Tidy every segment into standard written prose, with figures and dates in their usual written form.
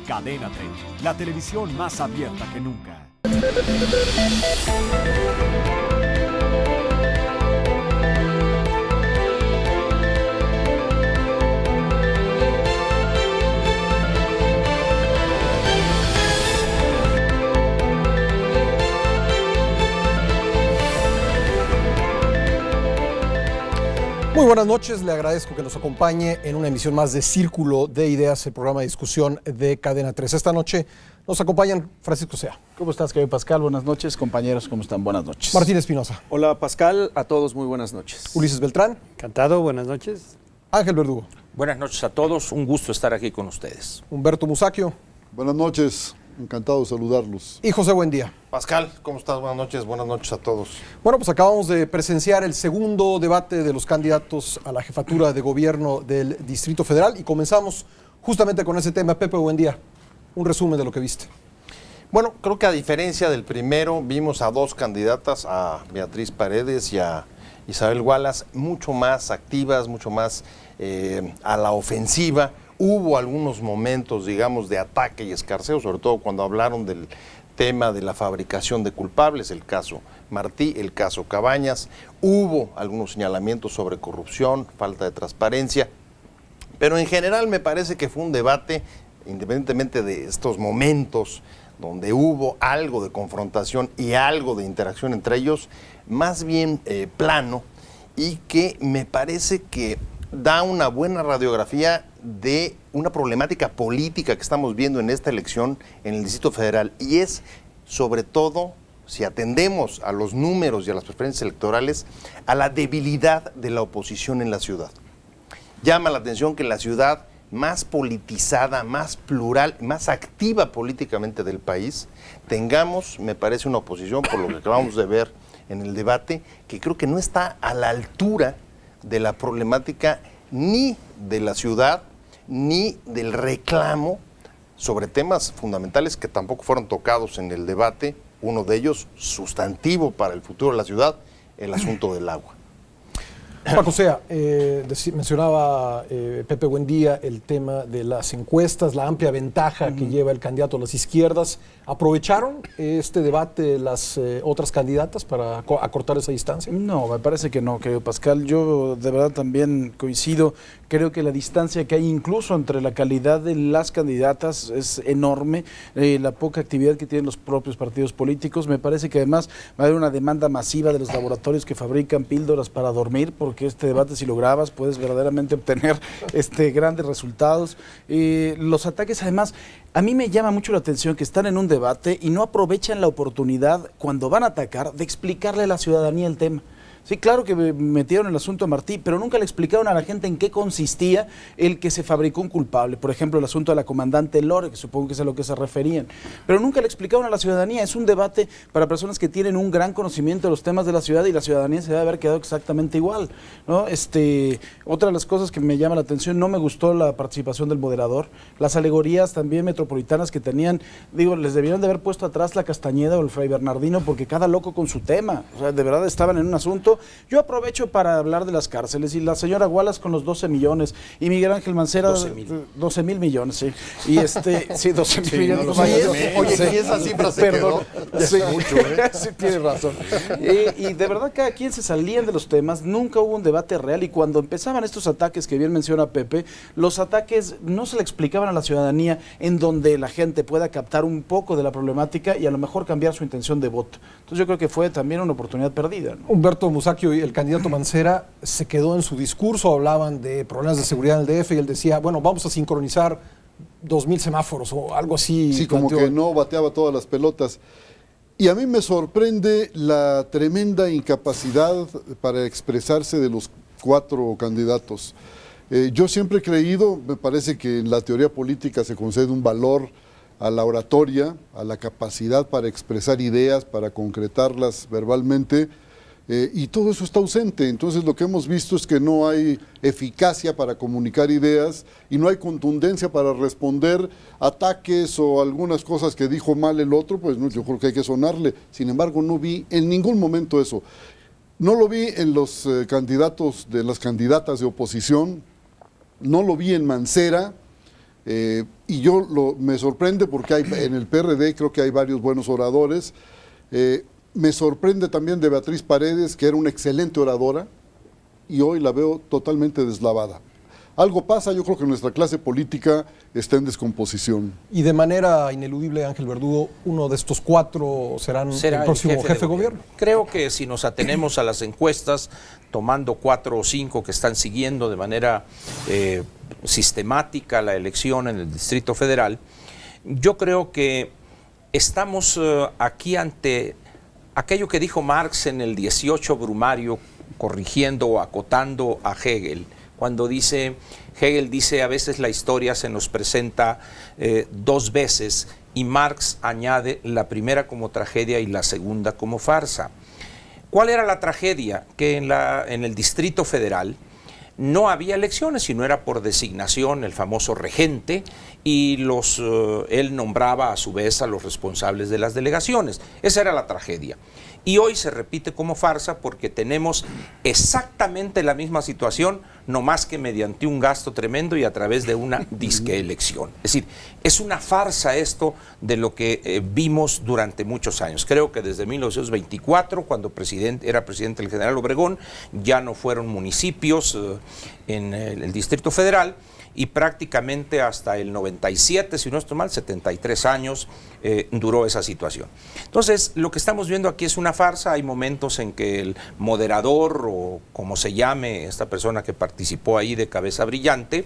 Cadena 30, la televisión más abierta que nunca. Muy buenas noches, le agradezco que nos acompañe en una emisión más de Círculo de Ideas, el programa de discusión de Cadena 3. Esta noche nos acompañan Francisco Sea. ¿Cómo estás, querido Pascal? Buenas noches, compañeros, ¿cómo están? Buenas noches. Martín Espinosa. Hola, Pascal, a todos muy buenas noches. Ulises Beltrán. Encantado, buenas noches. Ángel Verdugo. Buenas noches a todos, un gusto estar aquí con ustedes. Humberto Musacchio. Buenas noches, encantado de saludarlos. Y José Buendía. Pascal, ¿cómo estás? Buenas noches a todos. Bueno, pues acabamos de presenciar el segundo debate de los candidatos a la jefatura de gobierno del Distrito Federal y comenzamos justamente con ese tema. Pepe Buendía, un resumen de lo que viste. Bueno, creo que a diferencia del primero, vimos a dos candidatas, a Beatriz Paredes y a Isabel Wallace, mucho más activas, mucho más a la ofensiva. Hubo algunos momentos, digamos, de ataque y escarceo, sobre todo cuando hablaron del tema de la fabricación de culpables, el caso Martí, el caso Cabañas. Hubo algunos señalamientos sobre corrupción, falta de transparencia, pero en general me parece que fue un debate, independientemente de estos momentos donde hubo algo de confrontación y algo de interacción entre ellos, más bien plano, y que me parece que da una buena radiografía de una problemática política que estamos viendo en esta elección en el Distrito Federal, y es sobre todo, si atendemos a los números y a las preferencias electorales, a la debilidad de la oposición en la ciudad. Llama la atención que en la ciudad más politizada, más plural, más activa políticamente del país, tengamos, me parece, una oposición, por lo que acabamos de ver en el debate, que creo que no está a la altura de la problemática ni de la ciudad, ni del reclamo sobre temas fundamentales que tampoco fueron tocados en el debate, uno de ellos sustantivo para el futuro de la ciudad, el asunto del agua. Paco Sea, mencionaba Pepe Buendía el tema de las encuestas, la amplia ventaja que lleva el candidato a las izquierdas. ¿Aprovecharon este debate las otras candidatas para acortar esa distancia? No, me parece que no, querido Pascal. Yo de verdad también coincido. Creo que la distancia que hay incluso entre la calidad de las candidatas es enorme. La poca actividad que tienen los propios partidos políticos. Me parece que además va a haber una demanda masiva de los laboratorios que fabrican píldoras para dormir, porque este debate, si lo grabas, puedes verdaderamente obtener grandes resultados. Los ataques, además, a mí me llama mucho la atención que están en un debate y no aprovechan la oportunidad, cuando van a atacar, de explicarle a la ciudadanía el tema. Sí, claro que metieron el asunto a Martí, pero nunca le explicaron a la gente en qué consistía el que se fabricó un culpable. Por ejemplo, el asunto de la comandante Lore, que supongo que es a lo que se referían. Pero nunca le explicaron a la ciudadanía. Es un debate para personas que tienen un gran conocimiento de los temas de la ciudad, y la ciudadanía se debe haber quedado exactamente igual, ¿no? Otra de las cosas que me llama la atención, no me gustó la participación del moderador. Las alegorías también metropolitanas que tenían, digo, les debieron de haber puesto atrás la Castañeda o el Fray Bernardino, porque cada loco con su tema. O sea, de verdad estaban en un asunto. Yo aprovecho para hablar de las cárceles, y la señora Wallace con los 12 millones, y Miguel Ángel Mancera 12 mil millones, sí. Y sí, 12 mil millones. No, oye, y esa cifra se quedó. Sí, mucho, sí, tiene razón. Y de verdad, cada quien se salían de los temas, nunca hubo un debate real, y cuando empezaban estos ataques que bien menciona Pepe, los ataques no se le explicaban a la ciudadanía, en donde la gente pueda captar un poco de la problemática y a lo mejor cambiar su intención de voto. Entonces yo creo que fue también una oportunidad perdida, ¿no? Humberto Musacchio, el candidato Mancera, se quedó en su discurso, hablaban de problemas de seguridad en el DF y él decía, bueno, vamos a sincronizar 2000 semáforos o algo así. Sí, como que no bateaba todas las pelotas. Y a mí me sorprende la tremenda incapacidad para expresarse de los cuatro candidatos. Yo siempre he creído, me parece que en la teoría política se concede un valor a la oratoria, a la capacidad para expresar ideas, para concretarlas verbalmente, y todo eso está ausente. Entonces lo que hemos visto es que no hay eficacia para comunicar ideas y no hay contundencia para responder ataques o algunas cosas que dijo mal el otro, pues no, yo creo que hay que sonarle. Sin embargo, no vi en ningún momento eso. No lo vi en los candidatos de las candidatas de oposición, no lo vi en Mancera, Y me sorprende porque en el PRD creo que hay varios buenos oradores. Me sorprende también de Beatriz Paredes, que era una excelente oradora, y hoy la veo totalmente deslavada. Algo pasa, yo creo que nuestra clase política está en descomposición. Y de manera ineludible, Ángel Verdugo, uno de estos 4 será el próximo jefe de gobierno. Creo que si nos atenemos a las encuestas, tomando 4 o 5 que están siguiendo de manera sistemática la elección en el Distrito Federal, yo creo que estamos aquí ante aquello que dijo Marx en el 18 Brumario, corrigiendo o acotando a Hegel, cuando Hegel dice, a veces la historia se nos presenta 2 veces, y Marx añade la primera como tragedia y la segunda como farsa. ¿Cuál era la tragedia? Que en el Distrito Federal no había elecciones, sino era por designación el famoso regente, y él nombraba a su vez a los responsables de las delegaciones. Esa era la tragedia. Y hoy se repite como farsa porque tenemos exactamente la misma situación, no más que mediante un gasto tremendo y a través de una disque elección. Es decir, es una farsa esto de lo que vimos durante muchos años. Creo que desde 1924, cuando era presidente el general Obregón, ya no fueron municipios en el Distrito Federal, y prácticamente hasta el 97, si no estoy mal, 73 años duró esa situación. Entonces, lo que estamos viendo aquí es una farsa. Hay momentos en que el moderador, o como se llame esta persona que participó ahí de cabeza brillante,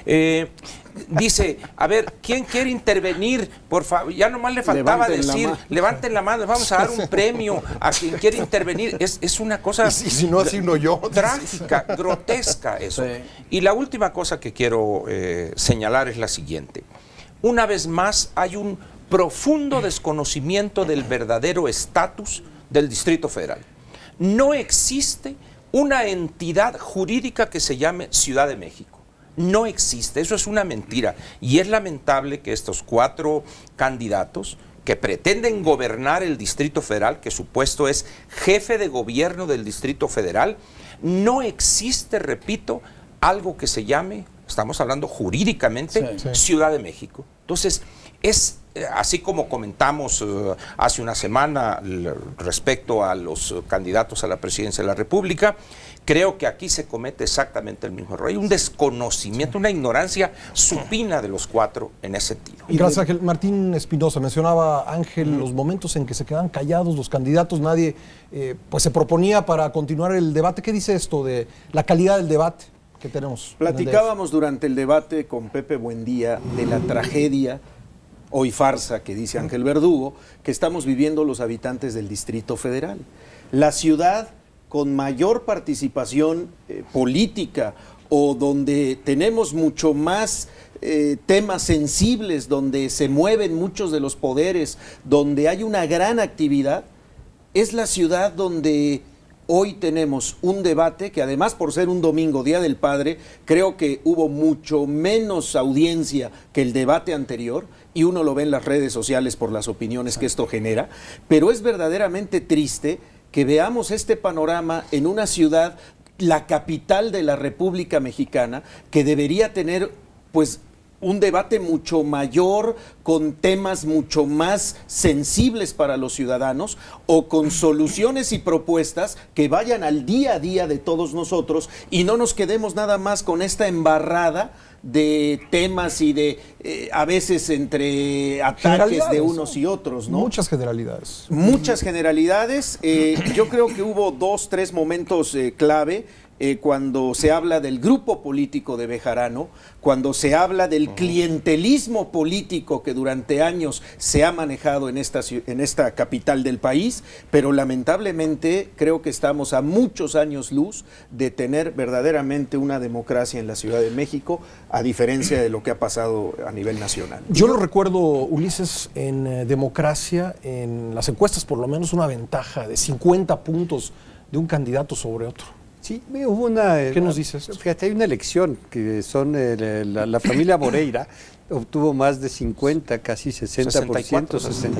dice, a ver, ¿quién quiere intervenir? Por favor, ya nomás le faltaba decir, levanten la mano, vamos a dar un premio a quien quiere intervenir. Es una cosa y si no, así no yo. Trágica, grotesca eso. Sí. Y la última cosa que quiero señalar es la siguiente. Una vez más, hay un profundo desconocimiento del verdadero estatus del Distrito Federal. No existe una entidad jurídica que se llame Ciudad de México. No existe, eso es una mentira. Y es lamentable que estos 4 candidatos que pretenden gobernar el Distrito Federal, que su puesto es jefe de gobierno del Distrito Federal, no existe, repito, algo que se llame, estamos hablando jurídicamente, Ciudad de México. Entonces, es así como comentamos hace una semana respecto a los candidatos a la presidencia de la República, creo que aquí se comete exactamente el mismo error. Hay un desconocimiento, una ignorancia supina de los 4 en ese sentido. Y gracias, Ángel. Martín Espinosa, mencionaba Ángel los momentos en que se quedan callados los candidatos, nadie pues se proponía para continuar el debate. ¿Qué dice esto de la calidad del debate que tenemos? Platicábamos durante el debate con Pepe Buendía de la tragedia, hoy farsa, que dice Ángel Verdugo, que estamos viviendo los habitantes del Distrito Federal. La ciudad con mayor participación política, o donde tenemos mucho más temas sensibles, donde se mueven muchos de los poderes, donde hay una gran actividad, es la ciudad donde hoy tenemos un debate que, además, por ser un domingo, Día del Padre, creo que hubo mucho menos audiencia que el debate anterior, y uno lo ve en las redes sociales por las opiniones que esto genera, pero es verdaderamente triste que veamos este panorama en una ciudad, la capital de la República Mexicana, que debería tener, pues, un debate mucho mayor, con temas mucho más sensibles para los ciudadanos, o con soluciones y propuestas que vayan al día a día de todos nosotros, y no nos quedemos nada más con esta embarrada de temas y de a veces entre ataques de unos y otros, ¿no? Muchas generalidades. Muchas generalidades. Yo creo que hubo 2, 3 momentos clave. Cuando se habla del grupo político de Bejarano, cuando se habla del clientelismo político que durante años se ha manejado en esta capital del país, pero lamentablemente creo que estamos a muchos años luz de tener verdaderamente una democracia en la Ciudad de México, a diferencia de lo que ha pasado a nivel nacional. Yo lo recuerdo, Ulises, en democracia, en las encuestas por lo menos, una ventaja de 50 puntos de un candidato sobre otro. Sí, hubo una... ¿Qué nos dices? Fíjate, hay una elección que son la familia Moreira obtuvo más de 50, casi 60%,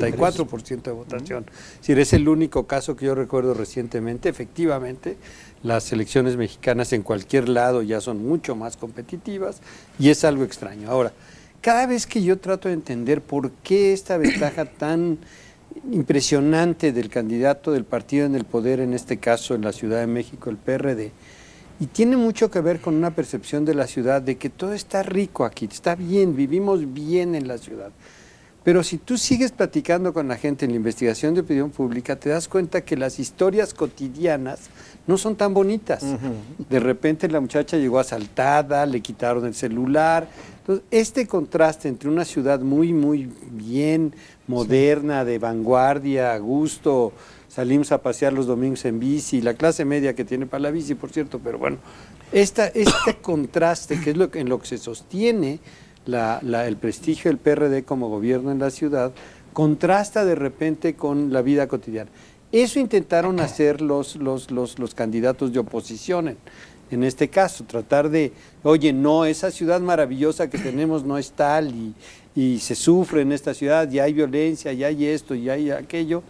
64% de votación. Es decir, es el único caso que yo recuerdo recientemente. Efectivamente, las elecciones mexicanas en cualquier lado ya son mucho más competitivas y es algo extraño. Ahora, cada vez que yo trato de entender por qué esta ventaja tan impresionante del candidato del partido en el poder, en este caso en la Ciudad de México, el PRD, y tiene mucho que ver con una percepción de la ciudad de que todo está rico aquí, está bien, vivimos bien en la ciudad. Pero si tú sigues platicando con la gente en la investigación de opinión pública, te das cuenta que las historias cotidianas no son tan bonitas. De repente la muchacha llegó asaltada, le quitaron el celular. Entonces, este contraste entre una ciudad muy, muy bien, moderna, de vanguardia, a gusto, salimos a pasear los domingos en bici, la clase media que tiene para la bici, por cierto, pero bueno, este contraste, que es en lo que se sostiene el prestigio del PRD como gobierno en la ciudad, contrasta de repente con la vida cotidiana. Eso intentaron hacer los candidatos de oposición en este caso, tratar de, oye, no, esa ciudad maravillosa que tenemos no es tal y se sufre en esta ciudad, y hay violencia, y hay esto, y hay aquello.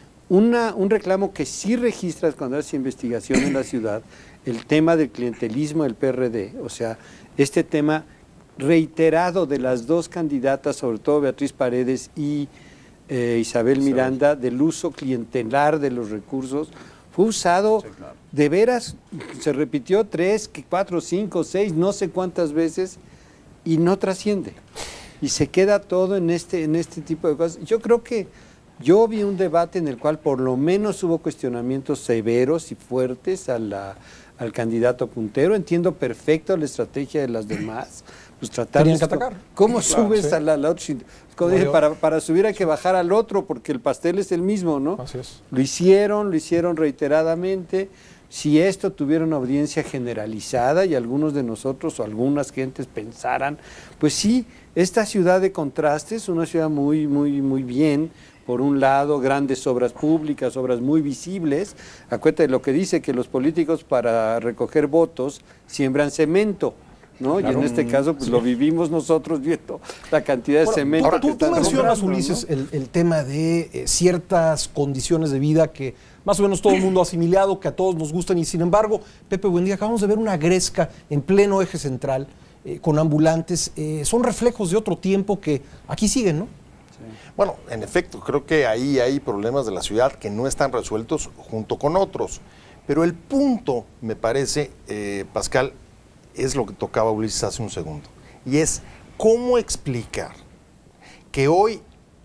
Un reclamo que sí registras cuando haces investigación en la ciudad, el tema del clientelismo del PRD, o sea, este tema reiterado de las dos candidatas, sobre todo Beatriz Paredes y Isabel Miranda, del uso clientelar de los recursos, fue usado de veras, se repitió 3, 4, 5, 6, no sé cuántas veces, y no trasciende. Y se queda todo en este tipo de cosas. Yo creo que yo vi un debate en el cual por lo menos hubo cuestionamientos severos y fuertes al candidato puntero. Entiendo perfecto la estrategia de las demás. Pues tratar de atacar. ¿Cómo subes a la otra? Como dije, para subir hay que bajar al otro porque el pastel es el mismo, ¿no? Así es. Lo hicieron reiteradamente. Si esto tuviera una audiencia generalizada y algunos de nosotros o algunas gentes pensaran, pues sí, esta ciudad de contrastes, una ciudad muy, muy, muy bien. Por un lado, grandes obras públicas, obras muy visibles. Acuérdate de lo que dice, que los políticos para recoger votos siembran cemento, ¿no? Claro. Y en este caso, pues lo vivimos nosotros viendo la cantidad de cemento. Ahora, tú mencionas, Ulises, ¿no? el tema de ciertas condiciones de vida que más o menos todo el mundo ha asimilado, que a todos nos gustan, y sin embargo, Pepe Buendía, acabamos de ver una gresca en pleno eje central, con ambulantes, son reflejos de otro tiempo que aquí siguen, ¿no? Bueno, en efecto, creo que ahí hay problemas de la ciudad que no están resueltos junto con otros. Pero el punto, me parece, Pascal, es lo que tocaba Ulises hace un segundo. Y es cómo explicar que hoy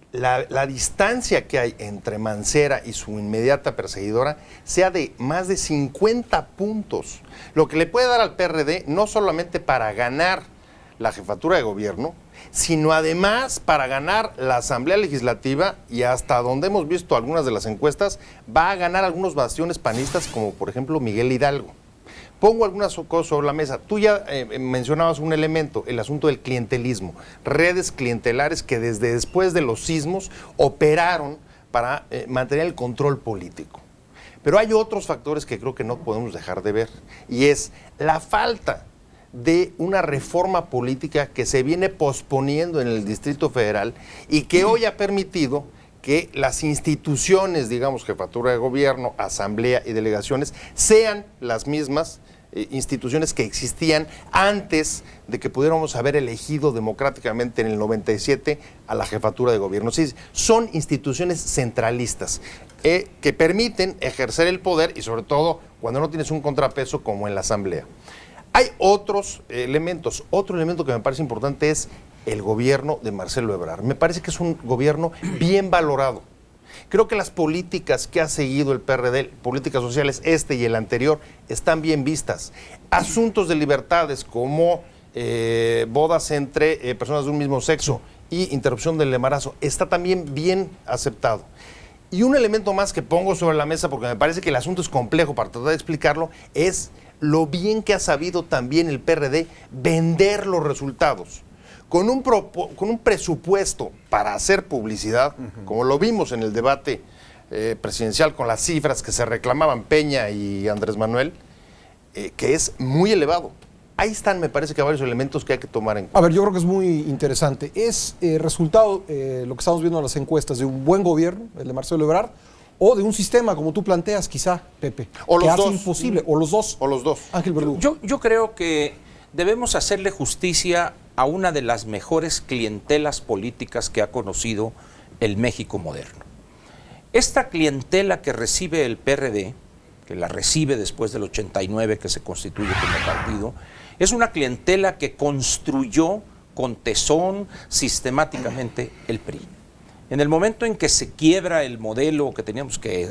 la distancia que hay entre Mancera y su inmediata perseguidora sea de más de 50 puntos. Lo que le puede dar al PRD no solamente para ganar la jefatura de gobierno, sino además para ganar la Asamblea Legislativa, y hasta donde hemos visto algunas de las encuestas, va a ganar algunos bastiones panistas, como por ejemplo Miguel Hidalgo. Pongo algunas cosas sobre la mesa. Tú ya mencionabas un elemento, el asunto del clientelismo, redes clientelares que desde después de los sismos operaron para mantener el control político. Pero hay otros factores que creo que no podemos dejar de ver, y es la falta de una reforma política que se viene posponiendo en el Distrito Federal y que hoy ha permitido que las instituciones, digamos, jefatura de gobierno, asamblea y delegaciones, sean las mismas instituciones que existían antes de que pudiéramos haber elegido democráticamente en el 97 a la jefatura de gobierno. Sí, son instituciones centralistas que permiten ejercer el poder, y sobre todo cuando no tienes un contrapeso como en la asamblea. Hay otros elementos. Otro elemento que me parece importante es el gobierno de Marcelo Ebrard. Me parece que es un gobierno bien valorado. Creo que las políticas que ha seguido el PRD, políticas sociales, este y el anterior, están bien vistas. Asuntos de libertades como bodas entre personas de un mismo sexo y interrupción del embarazo, está también bien aceptado. Y un elemento más que pongo sobre la mesa, porque me parece que el asunto es complejo para tratar de explicarlo, es lo bien que ha sabido también el PRD vender los resultados. Con un presupuesto para hacer publicidad, como lo vimos en el debate presidencial con las cifras que se reclamaban Peña y Andrés Manuel, que es muy elevado. Ahí están, me parece que varios elementos que hay que tomar en cuenta. A ver, yo creo que es muy interesante. ¿Es resultado, lo que estamos viendo en las encuestas, de un buen gobierno, el de Marcelo Ebrard, o de un sistema, como tú planteas, quizá, Pepe, o que los hace dos. Imposible, o los dos? O los dos. Ángel Verdugo. Yo creo que debemos hacerle justicia a una de las mejores clientelas políticas que ha conocido el México moderno. Esta clientela que recibe el PRD, que la recibe después del 89 que se constituye como partido, es una clientela que construyó con tesón sistemáticamente el PRI. En el momento en que se quiebra el modelo que teníamos, que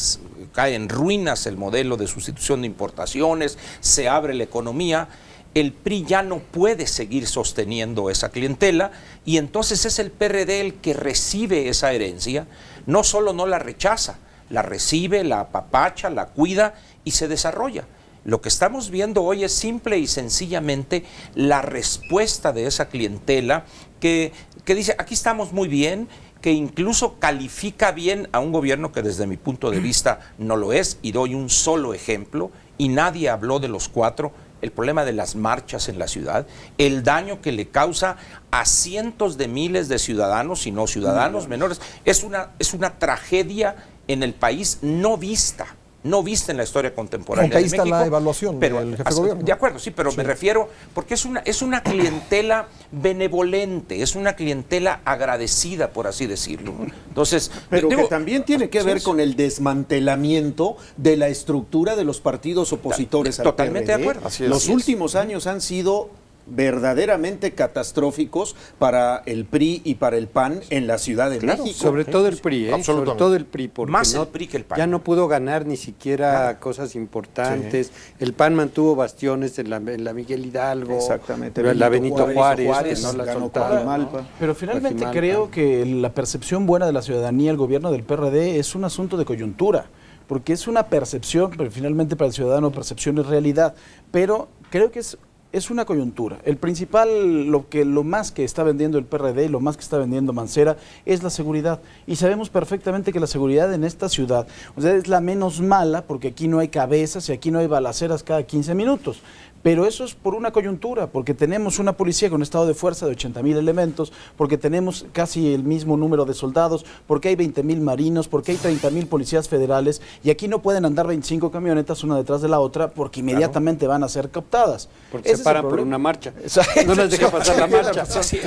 cae en ruinas el modelo de sustitución de importaciones, se abre la economía, el PRI ya no puede seguir sosteniendo esa clientela y entonces es el PRD el que recibe esa herencia, no solo no la rechaza, la recibe, la apapacha, la cuida y se desarrolla. Lo que estamos viendo hoy es simple y sencillamente la respuesta de esa clientela que dice, aquí estamos muy bien, que incluso califica bien a un gobierno que desde mi punto de vista no lo es, y doy un solo ejemplo, y nadie habló de los cuatro, el problema de las marchas en la ciudad, el daño que le causa a cientos de miles de ciudadanos y no ciudadanos menores, es una tragedia en el país no vista en la historia contemporánea. Aunque ahí de está México, la evaluación pero, del jefe de gobierno. De acuerdo, sí, pero sí. Me refiero, porque es una clientela benevolente, es una clientela agradecida, por así decirlo. Entonces, pero que también tiene que ver con el desmantelamiento de la estructura de los partidos opositores al PRD. Totalmente de acuerdo. Los últimos años han sido verdaderamente catastróficos para el PRI y para el PAN en la Ciudad de México. Sobre todo el PRI, sobre todo el PRI, porque más el PRI que el PAN. Ya no pudo ganar ni siquiera cosas importantes. Sí. El PAN mantuvo bastiones en la Miguel Hidalgo, exactamente, la Benito Juárez, que no la soltaron. Pero finalmente creo que la percepción buena de la ciudadanía, el gobierno del PRD, es un asunto de coyuntura, porque es una percepción, pero finalmente para el ciudadano percepción es realidad, pero creo que es una coyuntura. El principal, lo más que está vendiendo el PRD y lo más que está vendiendo Mancera es la seguridad. Y sabemos perfectamente que la seguridad en esta ciudad, o sea, es la menos mala, porque aquí no hay cabezas y aquí no hay balaceras cada 15 minutos. Pero eso es por una coyuntura, porque tenemos una policía con estado de fuerza de 80,000 elementos, porque tenemos casi el mismo número de soldados, porque hay 20,000 marinos, porque hay 30,000 policías federales, y aquí no pueden andar 25 camionetas una detrás de la otra, porque inmediatamente van a ser captadas. Porque se paran por una marcha. No les deja pasar la marcha.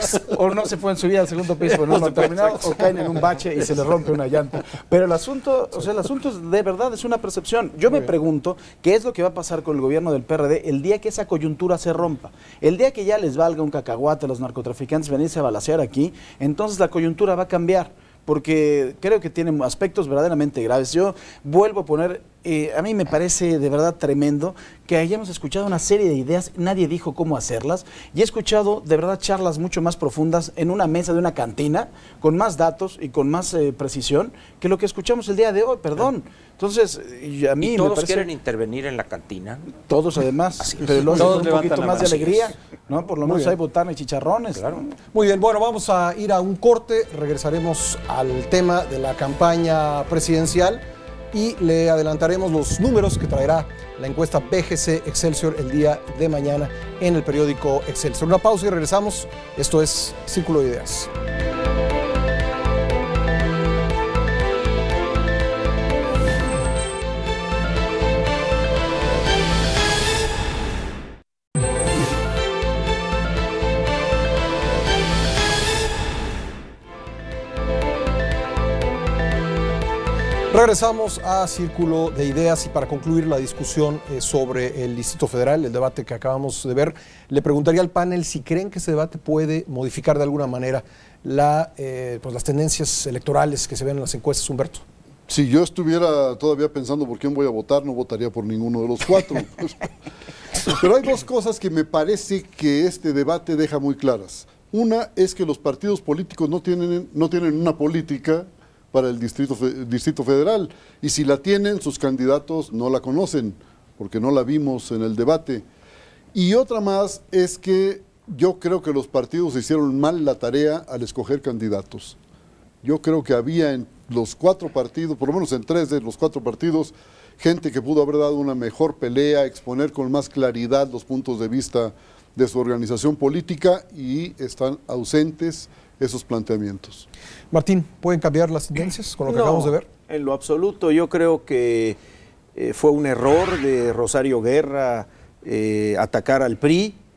O no se pueden subir al segundo piso, porque no lo han terminado, o caen en un bache y se les rompe una llanta. Pero el asunto de verdad es una percepción. Yo me pregunto qué es lo que va a pasar con el gobierno del PRD el día que esa coyuntura se rompa. El día que ya les valga un cacahuate a los narcotraficantes venirse a balacear aquí, entonces la coyuntura va a cambiar, porque creo que tiene aspectos verdaderamente graves. Yo vuelvo a poner, a mí me parece de verdad tremendo que hayamos escuchado una serie de ideas, nadie dijo cómo hacerlas, y he escuchado de verdad charlas mucho más profundas en una mesa de una cantina, con más datos y con más precisión, que lo que escuchamos el día de hoy, perdón. Entonces, a mí ¿y todos me parece, quieren intervenir en la cantina? Todos además, pero luego todos un poquito más de alegría, es. ¿no? Por lo menos hay botana y chicharrones. Claro. Muy bien, bueno, vamos a ir a un corte, regresaremos al tema de la campaña presidencial y le adelantaremos los números que traerá la encuesta BGC Excelsior el día de mañana en el periódico Excelsior. Una pausa y regresamos. Esto es Círculo de Ideas. Regresamos a Círculo de Ideas y para concluir la discusión sobre el Distrito Federal, el debate que acabamos de ver, le preguntaría al panel si creen que ese debate puede modificar de alguna manera las tendencias electorales que se ven en las encuestas, Humberto. Si yo estuviera todavía pensando por quién voy a votar, no votaría por ninguno de los cuatro. Pero hay dos cosas que me parece que este debate deja muy claras. Una es que los partidos políticos no tienen una política para el Distrito Federal, y si la tienen, sus candidatos no la conocen, porque no la vimos en el debate. Y otra más es que yo creo que los partidos hicieron mal la tarea al escoger candidatos. Yo creo que había en los cuatro partidos, por lo menos en 3 de los 4 partidos, gente que pudo haber dado una mejor pelea, exponer con más claridad los puntos de vista de su organización política, y están ausentes esos planteamientos. Martín, ¿pueden cambiar las tendencias con lo que acabamos de ver? En lo absoluto, yo creo que fue un error de Rosario Guerra atacar al PRI,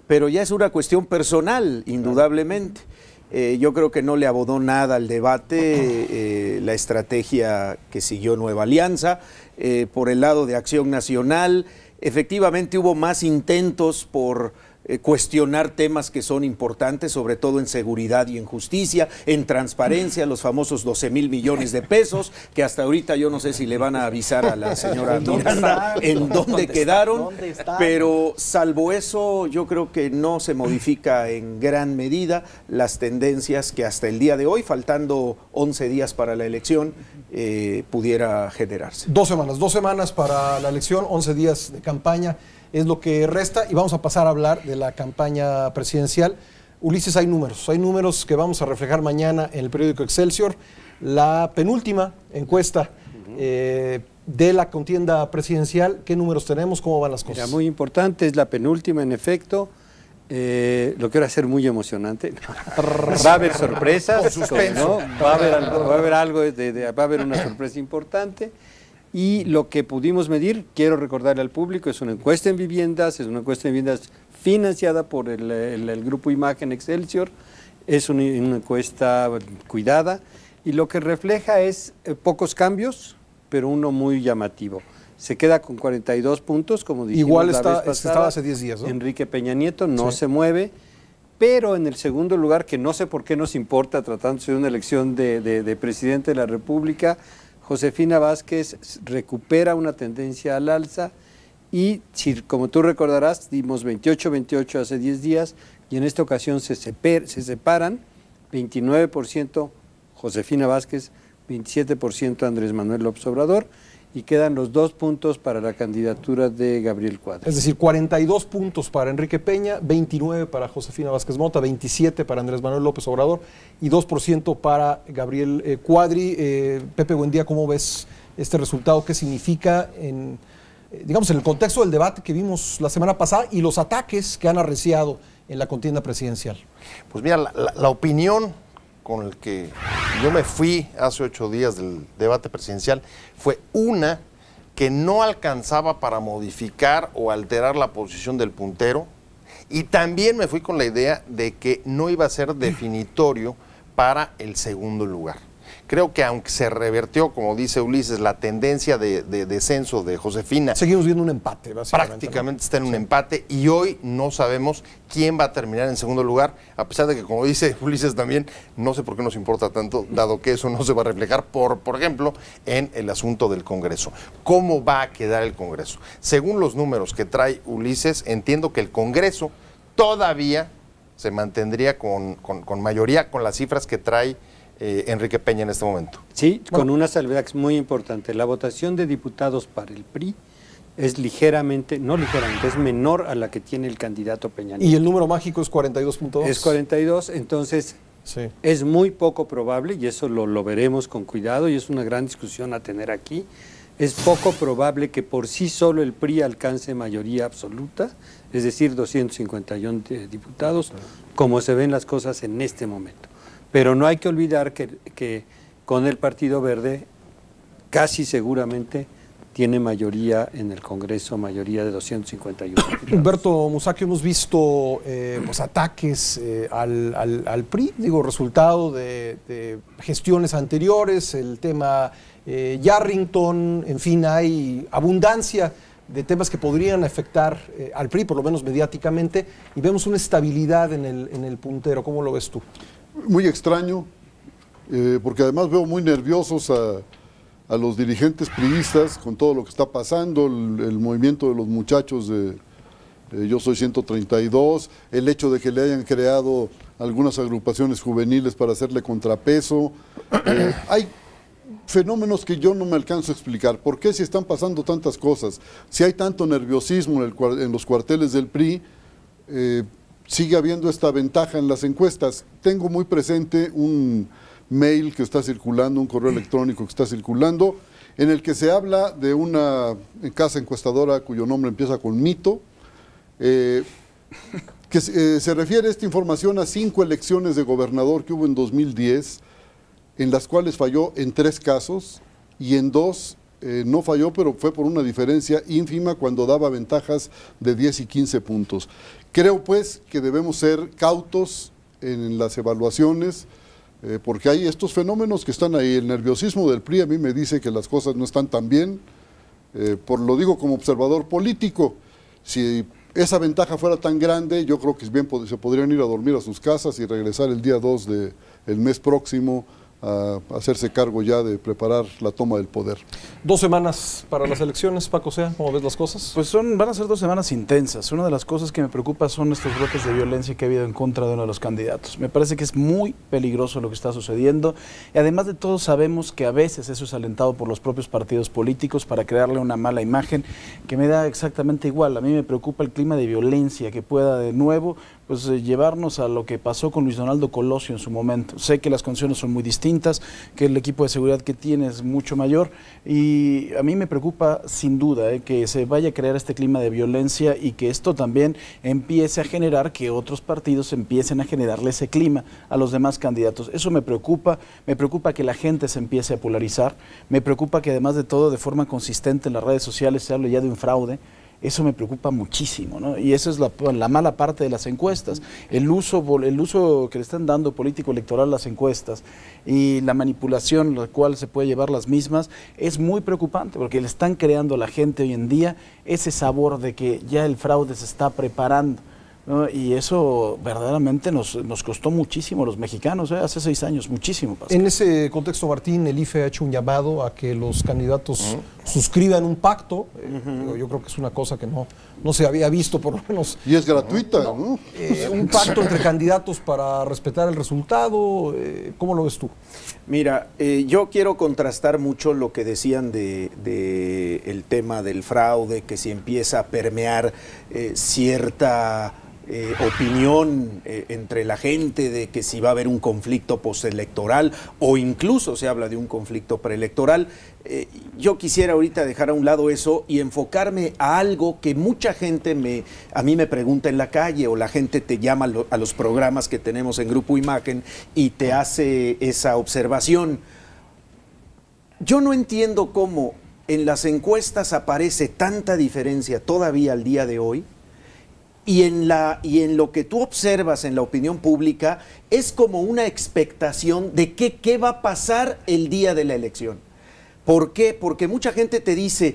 pero ya es una cuestión personal, indudablemente. Yo creo que no le abonó nada al debate la estrategia que siguió Nueva Alianza. Por el lado de Acción Nacional, efectivamente hubo más intentos por cuestionar temas que son importantes, sobre todo en seguridad y en justicia, en transparencia, los famosos 12,000 millones de pesos, que hasta ahorita yo no sé si le van a avisar a la señora Miranda en dónde quedaron, pero salvo eso yo creo que no se modifica en gran medida las tendencias que hasta el día de hoy, faltando 11 días para la elección, pudiera generarse. 2 semanas para la elección, 11 días de campaña es lo que resta, y vamos a pasar a hablar de la campaña presidencial. Ulises, hay números que vamos a reflejar mañana en el periódico Excelsior. La penúltima encuesta de la contienda presidencial, ¿qué números tenemos? ¿Cómo van las cosas? Mira, muy importante, es la penúltima en efecto. Lo quiero hacer muy emocionante. Va a haber sorpresas, ¿no? Va a haber una sorpresa importante. Y lo que pudimos medir, quiero recordarle al público, es una encuesta en viviendas, financiada por el grupo Imagen Excelsior, es una encuesta cuidada, y lo que refleja es pocos cambios, pero uno muy llamativo. Se queda con 42 puntos, como dijimos igual la vez pasada. estaba hace 10 días, ¿no? Enrique Peña Nieto no se mueve, pero en el segundo lugar, que no sé por qué nos importa, tratándose de una elección de presidente de la República, Josefina Vázquez recupera una tendencia al alza y, si, como tú recordarás, dimos 28-28 hace 10 días y en esta ocasión se separan 29% Josefina Vázquez, 27% Andrés Manuel López Obrador, y quedan los 2 puntos para la candidatura de Gabriel Cuadri. Es decir, 42 puntos para Enrique Peña, 29 para Josefina Vázquez Mota, 27 para Andrés Manuel López Obrador y 2% para Gabriel Cuadri. Pepe, buen día, ¿cómo ves este resultado? ¿Qué significa en el contexto del debate que vimos la semana pasada y los ataques que han arreciado en la contienda presidencial? Pues mira, la opinión con el que yo me fui hace 8 días del debate presidencial fue una que no alcanzaba para modificar o alterar la posición del puntero, y también me fui con la idea de que no iba a ser definitorio para el segundo lugar. Creo que aunque se revertió, como dice Ulises, la tendencia de descenso de Josefina, seguimos viendo un empate, básicamente. Prácticamente está en un empate, y hoy no sabemos quién va a terminar en segundo lugar, a pesar de que, como dice Ulises también, no sé por qué nos importa tanto, dado que eso no se va a reflejar, por ejemplo, en el asunto del Congreso. ¿Cómo va a quedar el Congreso? Según los números que trae Ulises, entiendo que el Congreso todavía se mantendría con mayoría, con las cifras que trae Enrique Peña en este momento. Sí, con una salvedad que es muy importante. La votación de diputados para el PRI es es menor a la que tiene el candidato Peña Nieto. Y el número mágico es 42.2. Es 42, entonces es muy poco probable, y eso lo veremos con cuidado, y es una gran discusión a tener aquí. Es poco probable que por sí solo el PRI alcance mayoría absoluta, es decir, 251 diputados, como se ven las cosas en este momento. Pero no hay que olvidar que con el Partido Verde casi seguramente tiene mayoría en el Congreso, mayoría de 251 diputados. Humberto Musacchio, hemos visto ataques al PRI, resultado de gestiones anteriores, el tema Yarrington, en fin, hay abundancia de temas que podrían afectar al PRI, por lo menos mediáticamente, y vemos una estabilidad en el puntero. ¿Cómo lo ves tú? Muy extraño, porque además veo muy nerviosos a los dirigentes priistas con todo lo que está pasando, el movimiento de los muchachos de Yo Soy 132, el hecho de que le hayan creado algunas agrupaciones juveniles para hacerle contrapeso. Hay fenómenos que yo no me alcanzo a explicar. ¿Por qué, si están pasando tantas cosas, si hay tanto nerviosismo en los cuarteles del PRI, sigue habiendo esta ventaja en las encuestas? Tengo muy presente un mail que está circulando, un correo electrónico que está circulando, en el que se habla de una casa encuestadora cuyo nombre empieza con Mito, que se refiere esta información a 5 elecciones de gobernador que hubo en 2010, en las cuales falló en 3 casos, y en 2 no falló, pero fue por una diferencia ínfima cuando daba ventajas de 10 y 15 puntos. Creo pues que debemos ser cautos en las evaluaciones, porque hay estos fenómenos que están ahí. El nerviosismo del PRI a mí me dice que las cosas no están tan bien, lo digo como observador político. Si esa ventaja fuera tan grande, yo creo que bien se podrían ir a dormir a sus casas y regresar el día 2 del mes próximo a hacerse cargo ya de preparar la toma del poder. 2 semanas para las elecciones, Paco Sea, ¿cómo ves las cosas? Pues van a ser 2 semanas intensas. Una de las cosas que me preocupa son estos brotes de violencia que ha habido en contra de uno de los candidatos. Me parece que es muy peligroso lo que está sucediendo, y además de todo sabemos que a veces eso es alentado por los propios partidos políticos para crearle una mala imagen, que me da exactamente igual. A mí me preocupa el clima de violencia que pueda de nuevo llevarnos a lo que pasó con Luis Donaldo Colosio en su momento. Sé que las condiciones son muy distintas, que el equipo de seguridad que tiene es mucho mayor, y a mí me preocupa sin duda que se vaya a crear este clima de violencia y que esto también empiece a generar que otros partidos empiecen a generarle ese clima a los demás candidatos. Eso me preocupa que la gente se empiece a polarizar, me preocupa que además de todo de forma consistente en las redes sociales se hable ya de un fraude. Eso me preocupa muchísimo, ¿no? Y esa es la mala parte de las encuestas, el uso que le están dando político-electoral a las encuestas y la manipulación, la cual se puede llevar las mismas, es muy preocupante porque le están creando a la gente hoy en día ese sabor de que ya el fraude se está preparando, ¿no? Y eso verdaderamente nos costó muchísimo a los mexicanos, hace 6 años, muchísimo. Pascal. En ese contexto, Martín, el IFE ha hecho un llamado a que los candidatos suscriban un pacto. Yo creo que es una cosa que no se había visto, por lo menos. Y es gratuita, ¿no? Un pacto entre candidatos para respetar el resultado. ¿Cómo lo ves tú? Mira, yo quiero contrastar mucho lo que decían de el tema del fraude, que si empieza a permear cierta opinión entre la gente de que si va a haber un conflicto postelectoral o incluso se habla de un conflicto preelectoral. Yo quisiera ahorita dejar a un lado eso y enfocarme a algo que mucha gente a mí me pregunta en la calle, o la gente te llama a los programas que tenemos en Grupo Imagen y te hace esa observación. Yo no entiendo cómo en las encuestas aparece tanta diferencia todavía al día de hoy. Y en lo que tú observas en la opinión pública es como una expectación de qué va a pasar el día de la elección. ¿Por qué? Porque mucha gente te dice,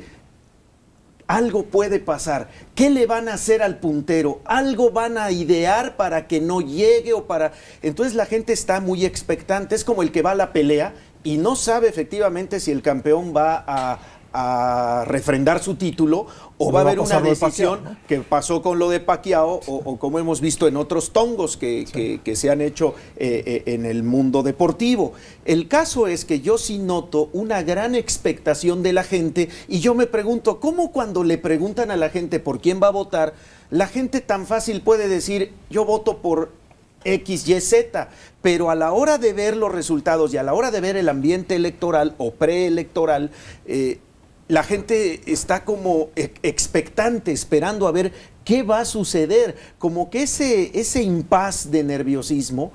algo puede pasar, ¿qué le van a hacer al puntero? Algo van a idear para que no llegue Entonces la gente está muy expectante, es como el que va a la pelea y no sabe efectivamente si el campeón va a refrendar su título o va a haber una decisión que pasó con lo de Pacquiao o como hemos visto en otros tongos que se han hecho en el mundo deportivo. El caso es que yo sí noto una gran expectación de la gente y yo me pregunto, ¿cómo cuando le preguntan a la gente por quién va a votar, la gente tan fácil puede decir, yo voto por X, Y, Z, pero a la hora de ver los resultados y a la hora de ver el ambiente electoral o preelectoral, la gente está como expectante, esperando a ver qué va a suceder, como que ese impas de nerviosismo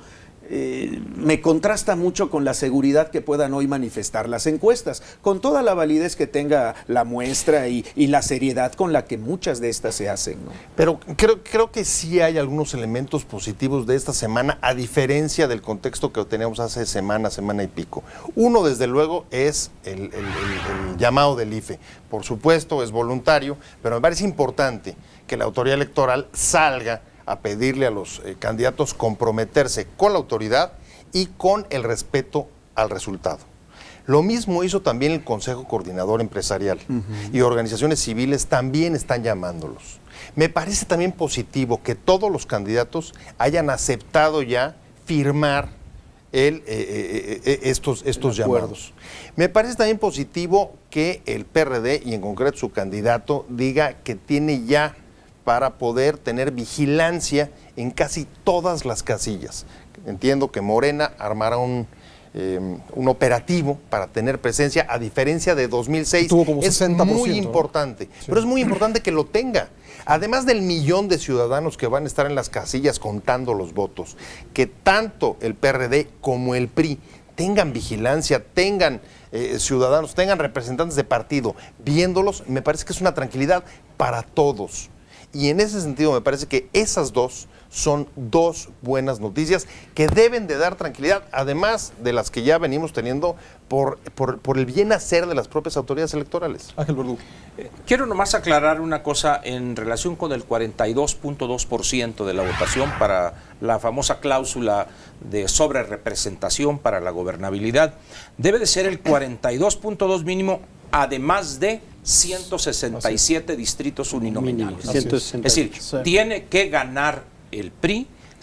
me contrasta mucho con la seguridad que puedan hoy manifestar las encuestas, con toda la validez que tenga la muestra y la seriedad con la que muchas de estas se hacen, ¿no? Pero creo que sí hay algunos elementos positivos de esta semana, a diferencia del contexto que teníamos hace semana y pico. Uno, desde luego, es el llamado del IFE. Por supuesto, es voluntario, pero me parece importante que la autoridad electoral salga a pedirle a los candidatos comprometerse con la autoridad y con el respeto al resultado. Lo mismo hizo también el Consejo Coordinador Empresarial y organizaciones civiles también están llamándolos. Me parece también positivo que todos los candidatos hayan aceptado ya firmar estos llamados. Me parece también positivo que el PRD y en concreto su candidato diga que tiene ya para poder tener vigilancia en casi todas las casillas. Entiendo que Morena armará un operativo para tener presencia, a diferencia de 2006. Tuvo como 60%, es muy importante, ¿no? Pero es muy importante que lo tenga. Además del 1,000,000 de ciudadanos que van a estar en las casillas contando los votos, que tanto el PRD como el PRI tengan vigilancia, tengan ciudadanos, tengan representantes de partido viéndolos, me parece que es una tranquilidad para todos. Y en ese sentido me parece que esas dos son dos buenas noticias que deben de dar tranquilidad, además de las que ya venimos teniendo por el bien hacer de las propias autoridades electorales. Ángel Verdugo. Quiero nomás aclarar una cosa en relación con el 42.2% de la votación para la famosa cláusula de sobrerepresentación para la gobernabilidad. Debe de ser el 42.2 mínimo, además de 167 distritos uninominales. Es decir, tiene que ganar el PRI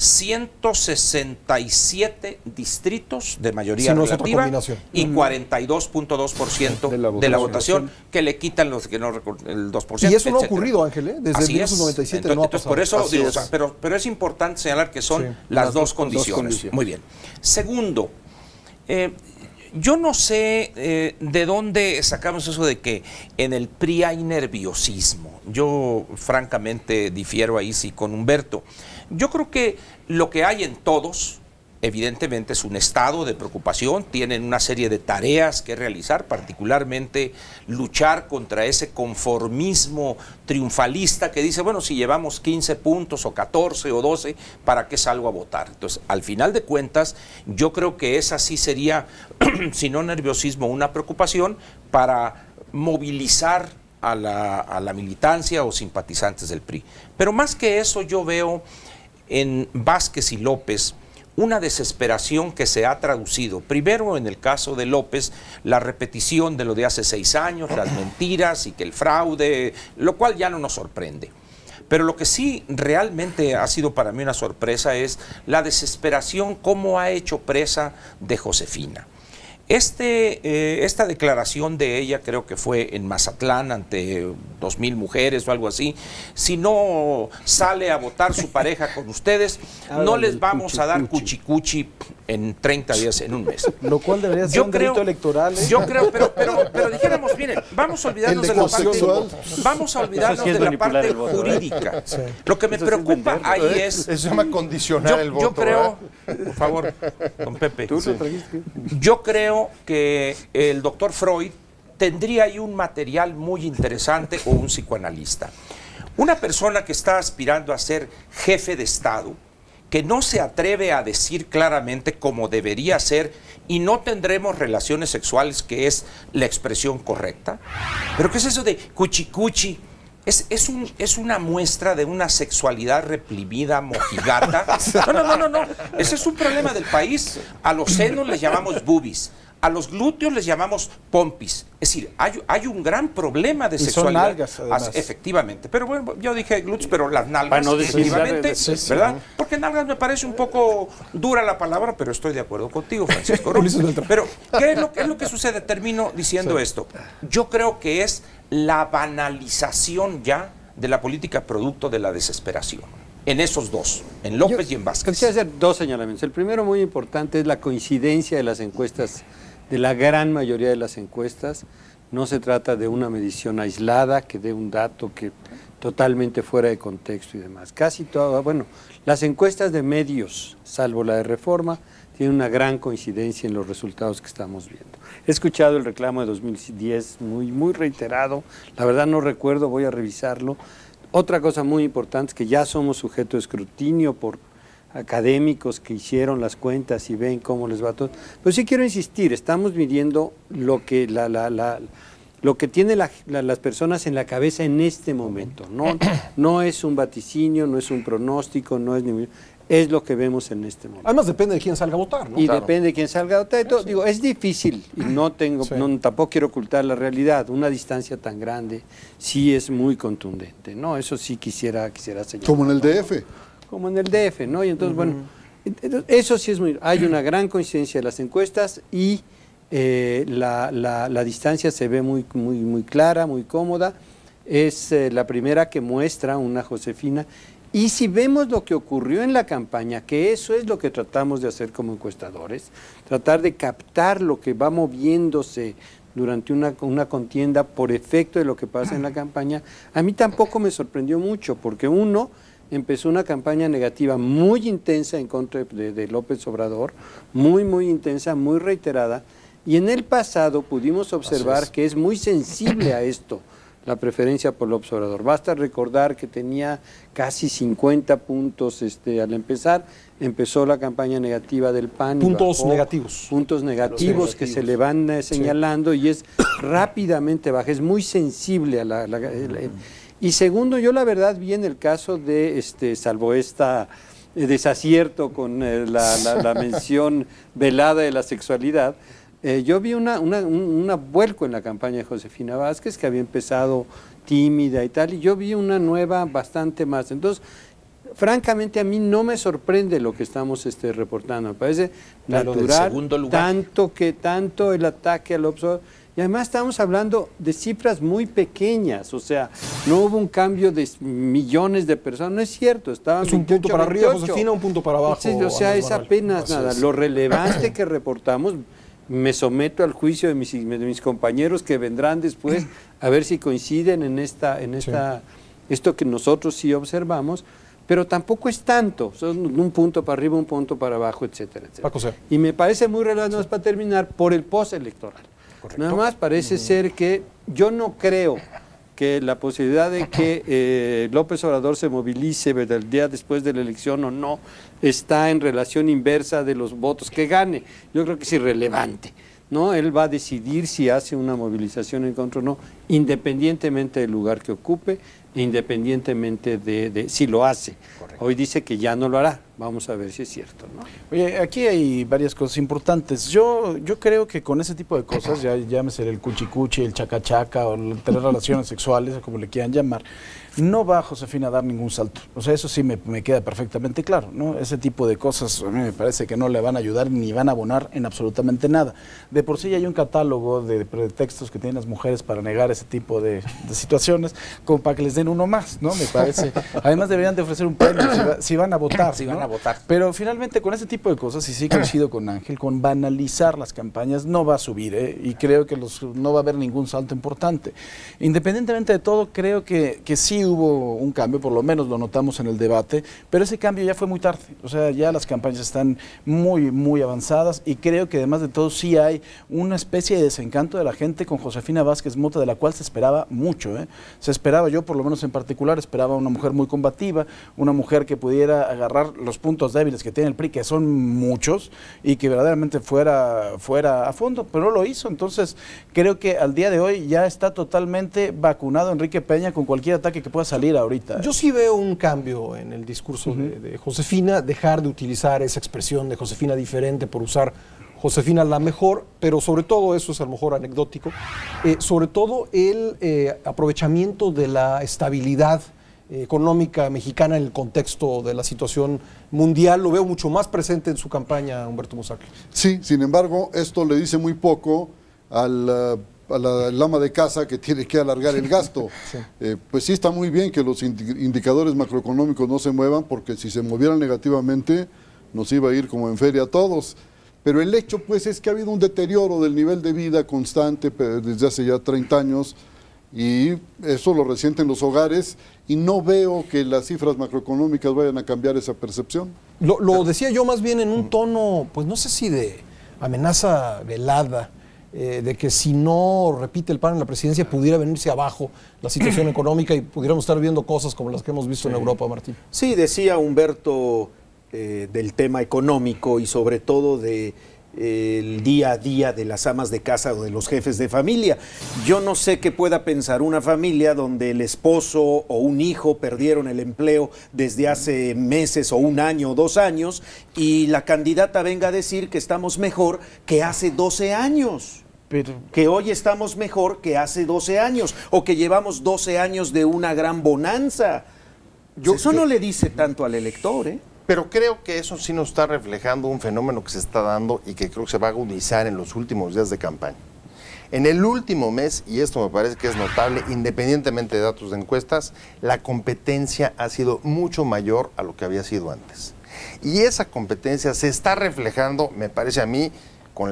167 distritos de mayoría relativa y 42.2% de la votación que le quitan los que no el 2%. Y eso no ha ocurrido, Ángel, desde 1997 no ha pasado. Por eso digo, pero es importante señalar que son las dos condiciones. Muy bien. Segundo, yo no sé de dónde sacamos eso de que en el PRI hay nerviosismo. Yo francamente difiero ahí sí con Humberto. Yo creo que lo que hay en todos, evidentemente, es un estado de preocupación, tienen una serie de tareas que realizar, particularmente luchar contra ese conformismo triunfalista que dice, bueno, si llevamos 15 puntos o 14 o 12, ¿para qué salgo a votar? Entonces, al final de cuentas, yo creo que esa sí sería, si no nerviosismo, una preocupación para movilizar a la militancia o simpatizantes del PRI. Pero más que eso, yo veo en Vázquez y López una desesperación que se ha traducido, primero en el caso de López, la repetición de lo de hace 6 años, las mentiras y que el fraude, lo cual ya no nos sorprende. Pero lo que sí realmente ha sido para mí una sorpresa es la desesperación, cómo ha hecho presa de Josefina. Esta declaración de ella, creo que fue en Mazatlán ante 2,000 mujeres o algo así, si no sale a votar su pareja con ustedes, no les vamos a dar cuchicuchi en 30 días, en un mes. Lo cual debería ser un delito electoral. Yo creo, pero dijéramos, miren, vamos a olvidarnos de la parte jurídica. Sí. Lo que me preocupa ahí es... Eso se llama condicionar el voto. Yo creo, por favor, don Pepe, yo creo que el doctor Freud tendría ahí un material muy interesante, o un psicoanalista. Una persona que está aspirando a ser jefe de Estado, que no se atreve a decir claramente cómo debería ser, y no tendremos relaciones sexuales, que es la expresión correcta. Pero ¿qué es eso de cuchicuchi? Es una muestra de una sexualidad reprimida, mojigata. No. Ese es un problema del país. A los senos les llamamos boobies. A los glúteos les llamamos pompis. Es decir, hay un gran problema de sexualidad. Son nalgas, además. Efectivamente. Pero bueno, yo dije glúteos, pero las nalgas, no efectivamente, ¿verdad? Porque nalgas me parece un poco dura la palabra, pero estoy de acuerdo contigo, Francisco. Pero, ¿qué es lo que sucede? Termino diciendo esto. Yo creo que es la banalización ya de la política producto de la desesperación. En esos dos, en López y en Vázquez. Quisiera hacer 2 señalamientos. El primero, muy importante, es la coincidencia de las encuestas, de la gran mayoría de las encuestas. No se trata de una medición aislada que dé un dato que totalmente fuera de contexto y demás. Casi todo, bueno, las encuestas de medios, salvo la de Reforma, tienen una gran coincidencia en los resultados que estamos viendo. He escuchado el reclamo de 2010 muy reiterado, la verdad no recuerdo, voy a revisarlo. Otra cosa muy importante es que ya somos sujeto de escrutinio por académicos que hicieron las cuentas y ven cómo les va todo. Pero sí quiero insistir, estamos midiendo lo que tienen las personas en la cabeza en este momento. No es un vaticinio, no es un pronóstico, es lo que vemos en este momento. Además depende de quién salga a votar, ¿no? Y depende de quién salga a votar. Digo, es difícil y tampoco quiero ocultar la realidad. Una distancia tan grande sí es muy contundente, ¿no? Eso sí quisiera señalar. Como en el DF. Como en el DF, ¿no? Y entonces, bueno, eso sí es hay una gran coincidencia de las encuestas y la distancia se ve muy clara, muy cómoda. Es la primera que muestra una Josefina. Y si vemos lo que ocurrió en la campaña, que eso es lo que tratamos de hacer como encuestadores, tratar de captar lo que va moviéndose durante una contienda por efecto de lo que pasa en la campaña, a mí tampoco me sorprendió mucho, porque uno empezó una campaña negativa muy intensa en contra de López Obrador, muy intensa, muy reiterada, y en el pasado pudimos observar que es muy sensible a esto, la preferencia por López Obrador. Basta recordar que tenía casi 50 puntos al empezar, empezó la campaña negativa del PAN. Puntos bajó, negativos. Puntos negativos que se le van señalando y es rápidamente baja, es muy sensible a y segundo, yo la verdad vi en el caso de, salvo esta desacierto con la mención velada de la sexualidad, yo vi un vuelco en la campaña de Josefina Vázquez, que había empezado tímida y tal, y yo vi una nueva bastante más. Entonces, francamente, a mí no me sorprende lo que estamos reportando. Me parece natural, tanto el ataque al Obrador. Y además estamos hablando de cifras muy pequeñas, o sea, no hubo un cambio de millones de personas, no es cierto. Estaban es un 28, punto para 28. Arriba, Josefina, un punto para abajo. Sí, o sea, es apenas nada. Lo relevante que reportamos, me someto al juicio de mis compañeros que vendrán después a ver si coinciden en esto que nosotros sí observamos, pero tampoco es tanto, son un punto para arriba, un punto para abajo, etcétera, etcétera. Y me parece muy relevante, para terminar, por el postelectoral. Correcto. Nada más parece ser que yo no creo que la posibilidad de que López Obrador se movilice el día después de la elección o no está en relación inversa de los votos que gane. Yo creo que es irrelevante, ¿no? Él va a decidir si hace una movilización en contra o no, independientemente del lugar que ocupe, independientemente de si lo hace. Correcto. Hoy dice que ya no lo hará. Vamos a ver si es cierto, ¿no? Oye, aquí hay varias cosas importantes. Yo creo que con ese tipo de cosas, ya llámese el cuchicuchi, el chacachaca o el tener relaciones sexuales, como le quieran llamar, no va Josefina a dar ningún salto. O sea, eso sí me queda perfectamente claro, ¿no? Ese tipo de cosas a mí me parece que no le van a ayudar ni van a abonar en absolutamente nada. De por sí ya hay un catálogo de pretextos que tienen las mujeres para negar ese tipo de situaciones, como para que les den uno más, ¿no? Me parece. Además deberían de ofrecer un premio si van a votar, si ¿no? van a votar. Pero finalmente con ese tipo de cosas, y sí coincido con Ángel, con banalizar las campañas no va a subir, y creo que no va a haber ningún salto importante. Independientemente de todo, creo que sí hubo un cambio, por lo menos lo notamos en el debate, pero ese cambio ya fue muy tarde. O sea, ya las campañas están muy avanzadas y creo que además de todo sí hay una especie de desencanto de la gente con Josefina Vázquez Mota, de la cual se esperaba mucho. Se esperaba, yo por lo menos en particular, esperaba una mujer muy combativa, una mujer que pudiera agarrar los puntos débiles que tiene el PRI, que son muchos, y que verdaderamente fuera a fondo, pero no lo hizo. Entonces creo que al día de hoy ya está totalmente vacunado Enrique Peña con cualquier ataque que pueda salir ahorita. Yo sí veo un cambio en el discurso de Josefina, dejar de utilizar esa expresión de Josefina diferente por usar Josefina la mejor, pero sobre todo, eso es a lo mejor anecdótico, sobre todo el aprovechamiento de la estabilidad económica mexicana en el contexto de la situación mundial, lo veo mucho más presente en su campaña, Humberto Musacchio. Sí, sin embargo, esto le dice muy poco a la ama de casa que tiene que alargar el gasto. Sí. Pues sí está muy bien que los indicadores macroeconómicos no se muevan, porque si se movieran negativamente nos iba a ir como en feria a todos. Pero el hecho pues es que ha habido un deterioro del nivel de vida constante desde hace ya 30 años, y eso lo resienten los hogares, y no veo que las cifras macroeconómicas vayan a cambiar esa percepción. Lo decía yo más bien en un tono, pues no sé si de amenaza velada, de que si no repite el PAN en la presidencia pudiera venirse abajo la situación económica y pudiéramos estar viendo cosas como las que hemos visto en Europa, Martín. Sí, decía Humberto del tema económico y sobre todo de el día a día de las amas de casa o de los jefes de familia. Yo no sé qué pueda pensar una familia donde el esposo o un hijo perdieron el empleo desde hace meses o un año o 2 años y la candidata venga a decir que estamos mejor que hace 12 años. Pero que hoy estamos mejor que hace 12 años o que llevamos 12 años de una gran bonanza. Eso no le dice tanto al elector, Pero creo que eso sí nos está reflejando un fenómeno que se está dando y que creo que se va a agudizar en los últimos días de campaña. En el último mes, y esto me parece que es notable, independientemente de datos de encuestas, la competencia ha sido mucho mayor a lo que había sido antes. Y esa competencia se está reflejando, me parece a mí, con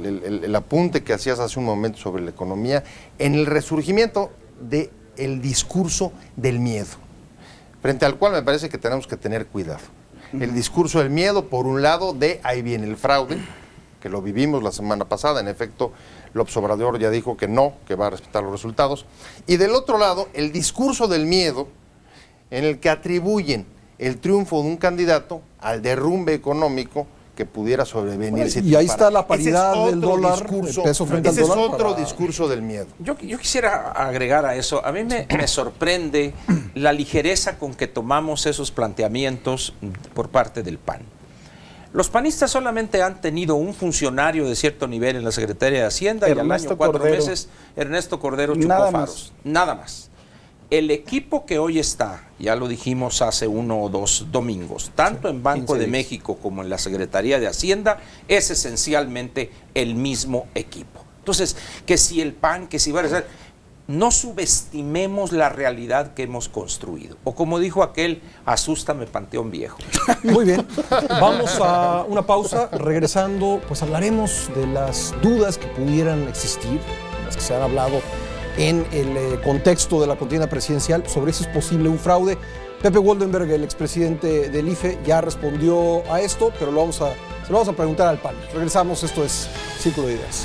el apunte que hacías hace un momento sobre la economía, en el resurgimiento del discurso del miedo. frente al cual me parece que tenemos que tener cuidado. El discurso del miedo, por un lado, de ahí viene el fraude, que lo vivimos la semana pasada, en efecto, López Obrador ya dijo que no, que va a respetar los resultados, y del otro lado, el discurso del miedo, en el que atribuyen el triunfo de un candidato al derrumbe económico que pudiera sobrevenir. Y ahí está la paridad del dólar, el peso frente al dólar. Ese es otro discurso del miedo. Yo quisiera agregar a eso, a mí me sorprende la ligereza con que tomamos esos planteamientos por parte del PAN. Los panistas solamente han tenido un funcionario de cierto nivel en la Secretaría de Hacienda y al año 4 meses, Ernesto Cordero Chucofaros. Nada más. El equipo que hoy está, ya lo dijimos hace 1 o 2 domingos, tanto en Banco de México como en la Secretaría de Hacienda, es esencialmente el mismo equipo. Entonces, que si el PAN, que si va a ser, no subestimemos la realidad que hemos construido. O como dijo aquel, asústame Panteón Viejo. Muy bien, vamos a una pausa. Regresando, pues hablaremos de las dudas que pudieran existir, las que se han hablado en el contexto de la contienda presidencial, sobre si es posible un fraude. Pepe Woldenberg, el expresidente del IFE, ya respondió a esto, pero se lo vamos a preguntar al panel. Regresamos, esto es Círculo de Ideas.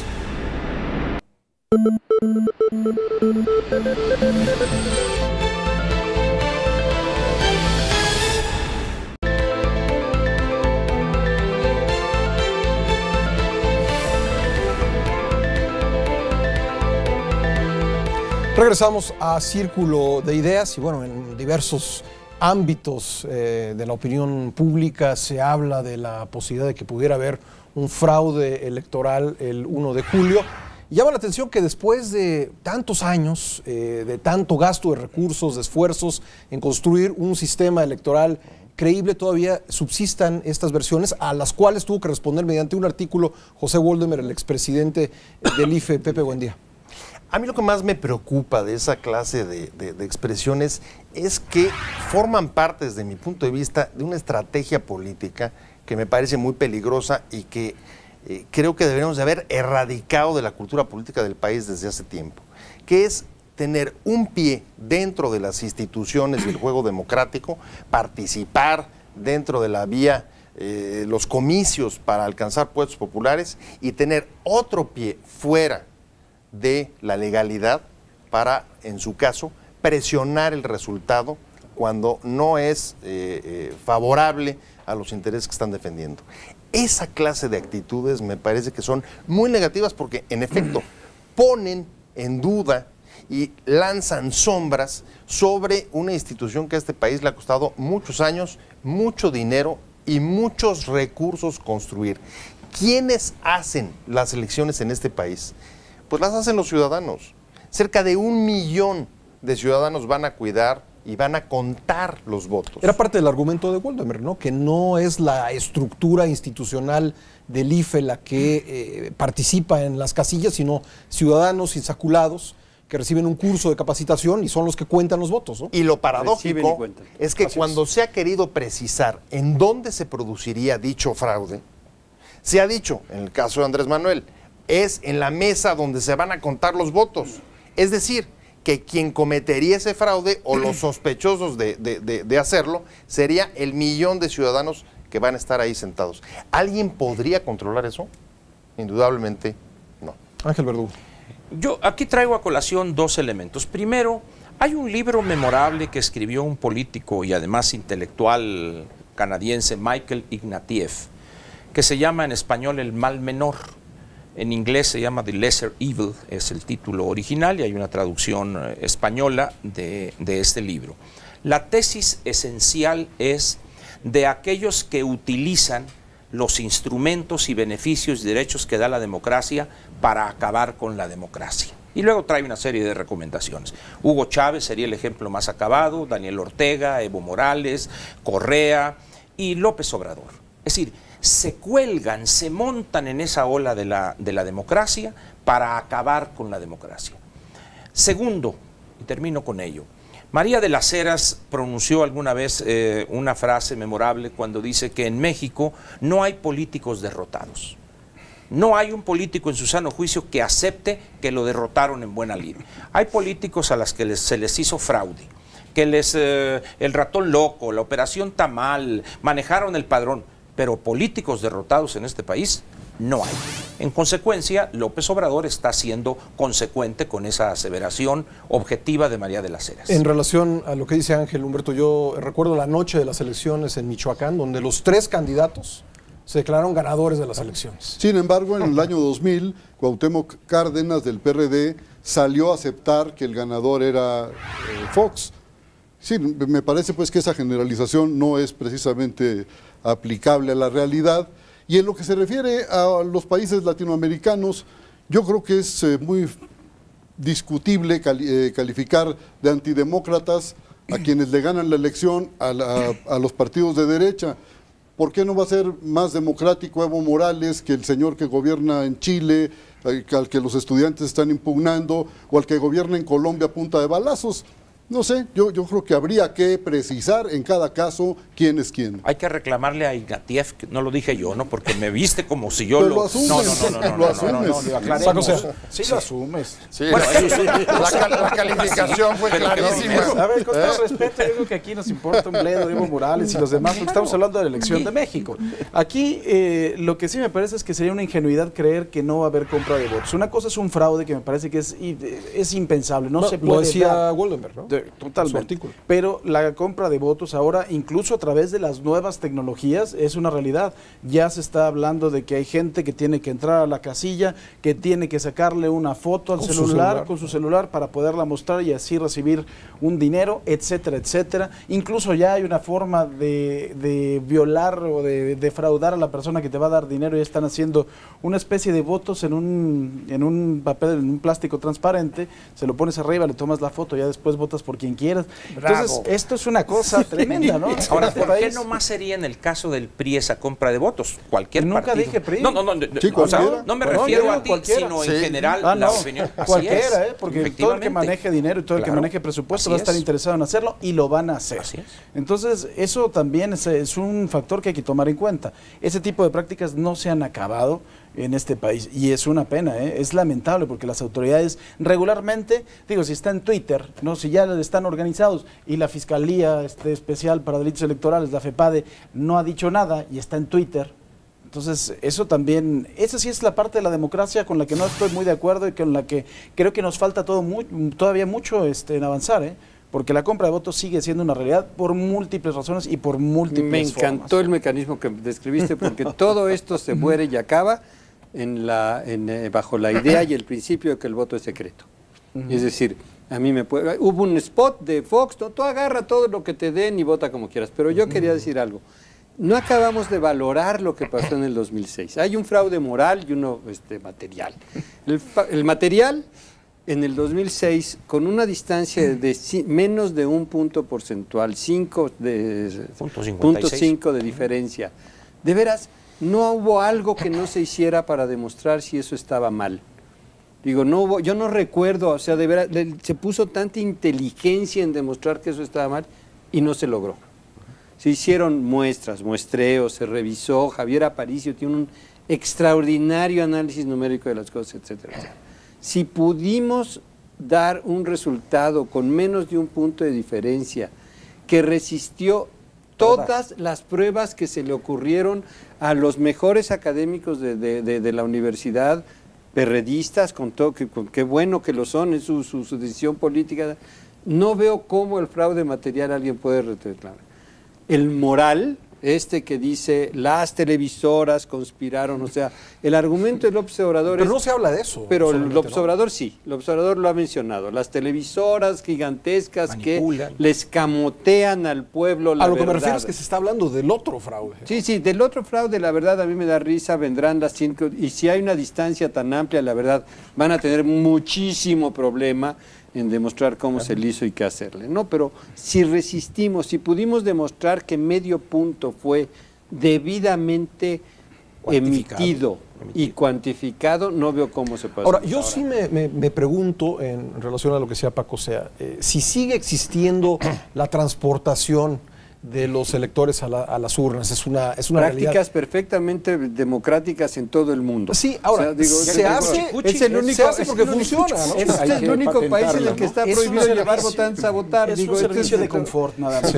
Regresamos a Círculo de Ideas y bueno, en diversos ámbitos de la opinión pública se habla de la posibilidad de que pudiera haber un fraude electoral el 1 de julio. Y llama la atención que después de tantos años, de tanto gasto de recursos, de esfuerzos en construir un sistema electoral creíble, todavía subsistan estas versiones a las cuales tuvo que responder mediante un artículo José Woldenberg, el expresidente del IFE. Pepe, buen día. A mí lo que más me preocupa de esa clase de expresiones es que forman parte, desde mi punto de vista, de una estrategia política que me parece muy peligrosa y que creo que deberíamos de haber erradicado de la cultura política del país desde hace tiempo, que es tener un pie dentro de las instituciones del juego democrático, participar dentro de la vía, los comicios para alcanzar puestos populares, y tener otro pie fuera de la legalidad para, en su caso, presionar el resultado cuando no es favorable a los intereses que están defendiendo. Esa clase de actitudes me parece que son muy negativas porque, en efecto, ponen en duda y lanzan sombras sobre una institución que a este país le ha costado muchos años, mucho dinero y muchos recursos construir. ¿Quiénes hacen las elecciones en este país? Pues las hacen los ciudadanos. Cerca de 1 millón de ciudadanos van a cuidar y van a contar los votos. Era parte del argumento de Woldenberg, ¿no? Que no es la estructura institucional del IFE la que participa en las casillas, sino ciudadanos insaculados que reciben un curso de capacitación y son los que cuentan los votos, ¿no? Y lo paradójico es que cuando se ha querido precisar en dónde se produciría dicho fraude, se ha dicho, en el caso de Andrés Manuel, es en la mesa donde se van a contar los votos. Es decir, que quien cometería ese fraude o los sospechosos de hacerlo sería el 1 millón de ciudadanos que van a estar ahí sentados. ¿Alguien podría controlar eso? Indudablemente no. Ángel Verdugo. Yo aquí traigo a colación 2 elementos. Primero, hay un libro memorable que escribió un político y además intelectual canadiense, Michael Ignatieff, que se llama en español El mal menor. En inglés se llama The Lesser Evil, es el título original, y hay una traducción española de este libro. La tesis esencial es de aquellos que utilizan los instrumentos y beneficios y derechos que da la democracia para acabar con la democracia. Y luego trae una serie de recomendaciones. Hugo Chávez sería el ejemplo más acabado, Daniel Ortega, Evo Morales, Correa y López Obrador. Es decir, se cuelgan, se montan en esa ola de la democracia para acabar con la democracia. Segundo, y termino con ello, María de las Heras pronunció alguna vez una frase memorable cuando dice que en México no hay políticos derrotados. No hay un político en su sano juicio que acepte que lo derrotaron en buena lid. Hay políticos a los que se les hizo fraude, que el ratón loco, la operación Tamal, manejaron el padrón, pero políticos derrotados en este país no hay. En consecuencia, López Obrador está siendo consecuente con esa aseveración objetiva de María de las Heras. En relación a lo que dice Ángel, Humberto, yo recuerdo la noche de las elecciones en Michoacán, donde los 3 candidatos se declararon ganadores de las elecciones. Sin embargo, en el año 2000, Cuauhtémoc Cárdenas del PRD salió a aceptar que el ganador era Fox. Sí, me parece pues que esa generalización no es precisamente aplicable a la realidad. Y en lo que se refiere a los países latinoamericanos, yo creo que es muy discutible calificar de antidemócratas a quienes le ganan la elección a los partidos de derecha. ¿Por qué no va a ser más democrático Evo Morales que el señor que gobierna en Chile, al que los estudiantes están impugnando, o al que gobierna en Colombia a punta de balazos? No sé, yo creo que habría que precisar en cada caso quién es quién. Hay que reclamarle a Ignatieff, que no lo dije yo, ¿no? Porque me viste como si yo lo asumes. Lo asumes. Sí, lo asumes. Sí, la calificación fue clarísima. A ver, con todo respeto, yo creo que aquí nos importa un bledo Evo Morales y los demás, porque estamos hablando de la elección de México. Aquí lo que sí me parece es que sería una ingenuidad creer que no va a haber compra de votos. Una cosa es un fraude que me parece que es impensable, no se puede. Lo decía Goldenberg, ¿no? Totalmente. Pero la compra de votos ahora, incluso a través de las nuevas tecnologías, es una realidad. Ya se está hablando de que hay gente que tiene que entrar a la casilla, que tiene que sacarle una foto al celular, con su celular para poderla mostrar y así recibir un dinero, etcétera, etcétera. Incluso ya hay una forma de violar o de defraudar a la persona que te va a dar dinero. Ya están haciendo una especie de votos en un papel, en un plástico transparente, se lo pones arriba, le tomas la foto, ya después votas por quien quieras. Entonces, esto es una cosa tremenda, ¿no? Ahora, ¿por qué no más sería en el caso del PRI esa compra de votos? Cualquier Nunca partido. dije PRI. No, sí, o sea, no me refiero a ti, cualquiera. sino en general la opinión. Cualquiera, porque todo el que maneje dinero y todo el que maneje presupuesto va a estar interesado en hacerlo y lo van a hacer. Así es. Entonces, eso también es un factor que hay que tomar en cuenta. Ese tipo de prácticas no se han acabado en este país y es una pena, es lamentable porque las autoridades regularmente, digo, si está en Twitter, no, si ya están organizados y la Fiscalía Especial para Delitos Electorales, la FEPADE, no ha dicho nada y está en Twitter, entonces eso también, esa sí es la parte de la democracia con la que no estoy muy de acuerdo y con la que creo que nos falta todavía mucho en avanzar, porque la compra de votos sigue siendo una realidad por múltiples razones y por múltiples Me encantó formas. el mecanismo que describiste, porque todo esto se muere y acaba bajo la idea y el principio de que el voto es secreto. Es decir, a mí hubo un spot de Fox, tú agarra todo lo que te den y vota como quieras, pero yo quería decir algo. No acabamos de valorar lo que pasó en el 2006. Hay un fraude moral y uno material. El material, en el 2006, con una distancia de menos de un punto porcentual, 0.5 de diferencia. De veras, no hubo algo que no se hiciera para demostrar si eso estaba mal. Digo, no hubo, yo no recuerdo, o sea, de veras, se puso tanta inteligencia en demostrar que eso estaba mal y no se logró. Se hicieron muestreos, se revisó, Javier Aparicio tiene un extraordinario análisis numérico de las cosas, etcétera, etcétera. Si pudimos dar un resultado con menos de un punto de diferencia que resistió todas las pruebas que se le ocurrieron a los mejores académicos de la universidad, perredistas, con qué bueno que lo son, es su decisión política, no veo cómo el fraude material alguien puede reclamar. El moral, que dice las televisoras conspiraron, o sea, el argumento de López Obrador Pero no se habla de eso. Pero López Obrador sí, López Obrador lo ha mencionado, las televisoras gigantescas manipulan, que les camotean al pueblo la verdad. A lo que me refiero es que se está hablando del otro fraude. Sí, del otro fraude, la verdad a mí me da risa, vendrán las 5, y si hay una distancia tan amplia, la verdad, van a tener muchísimo problema en demostrar cómo se le hizo y qué hacerle, ¿no? Pero si resistimos, si pudimos demostrar que medio punto fue debidamente emitido y cuantificado, no veo cómo se puede. Ahora, yo sí me pregunto, en relación a lo que decía Paco Sea, si sigue existiendo la transportación de los electores a las urnas. Es una prácticas realidad perfectamente democráticas en todo el mundo. Sí, ahora, O sea, digo, se hace, es el único, se hace porque funciona, ¿no? Este es el único país en el que está Es un prohibido llevar servicio. votantes a votar. Es Digo, un esto servicio de confort, nada más.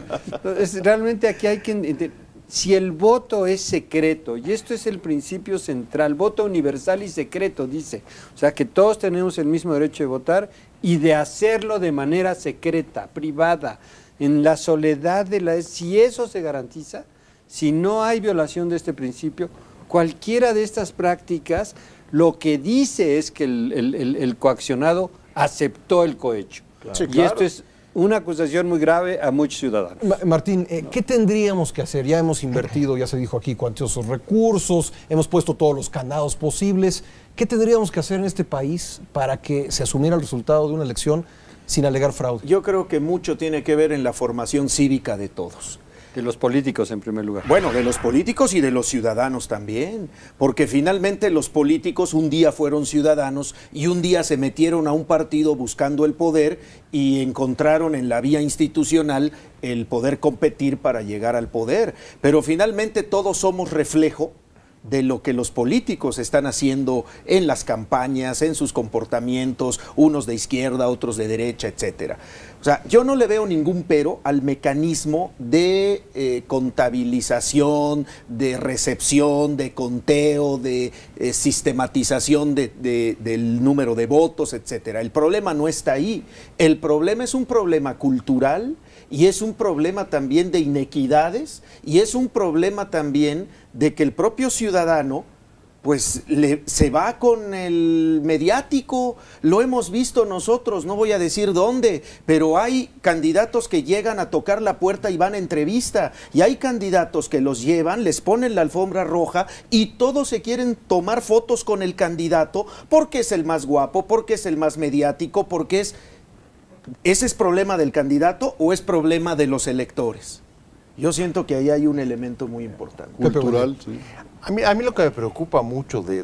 Realmente aquí hay que entender, si el voto es secreto, y esto es el principio central, voto universal y secreto, dice, o sea que todos tenemos el mismo derecho de votar y de hacerlo de manera secreta, privada, en la soledad si eso se garantiza, si no hay violación de este principio, cualquiera de estas prácticas lo que dice es que el coaccionado aceptó el cohecho. Sí, Y claro. esto es una acusación muy grave a muchos ciudadanos. Martín, ¿qué tendríamos que hacer? Ya hemos invertido, ya se dijo aquí, cuantiosos recursos, hemos puesto todos los candados posibles. ¿Qué tendríamos que hacer en este país para que se asumiera el resultado de una elección sin alegar fraude? Yo creo que mucho tiene que ver en la formación cívica de todos. De los políticos, en primer lugar. Bueno, de los políticos y de los ciudadanos también, porque finalmente los políticos un día fueron ciudadanos y un día se metieron a un partido buscando el poder y encontraron en la vía institucional el poder competir para llegar al poder. Pero finalmente todos somos reflejo de lo que los políticos están haciendo en las campañas, en sus comportamientos, unos de izquierda, otros de derecha, etcétera. O sea, yo no le veo ningún pero al mecanismo de contabilización, de recepción, de conteo, de sistematización del número de votos, etcétera. El problema no está ahí. El problema es un problema cultural y es un problema también de inequidades y es un problema también de que el propio ciudadano pues se va con el mediático, lo hemos visto nosotros, no voy a decir dónde, pero hay candidatos que llegan a tocar la puerta y van a entrevista, y hay candidatos que los llevan, les ponen la alfombra roja y todos se quieren tomar fotos con el candidato porque es el más guapo, porque es el más mediático, porque es... ¿Ese es problema del candidato o es problema de los electores? Yo siento que ahí hay un elemento muy importante. Cultural, sí. A mí lo que me preocupa mucho del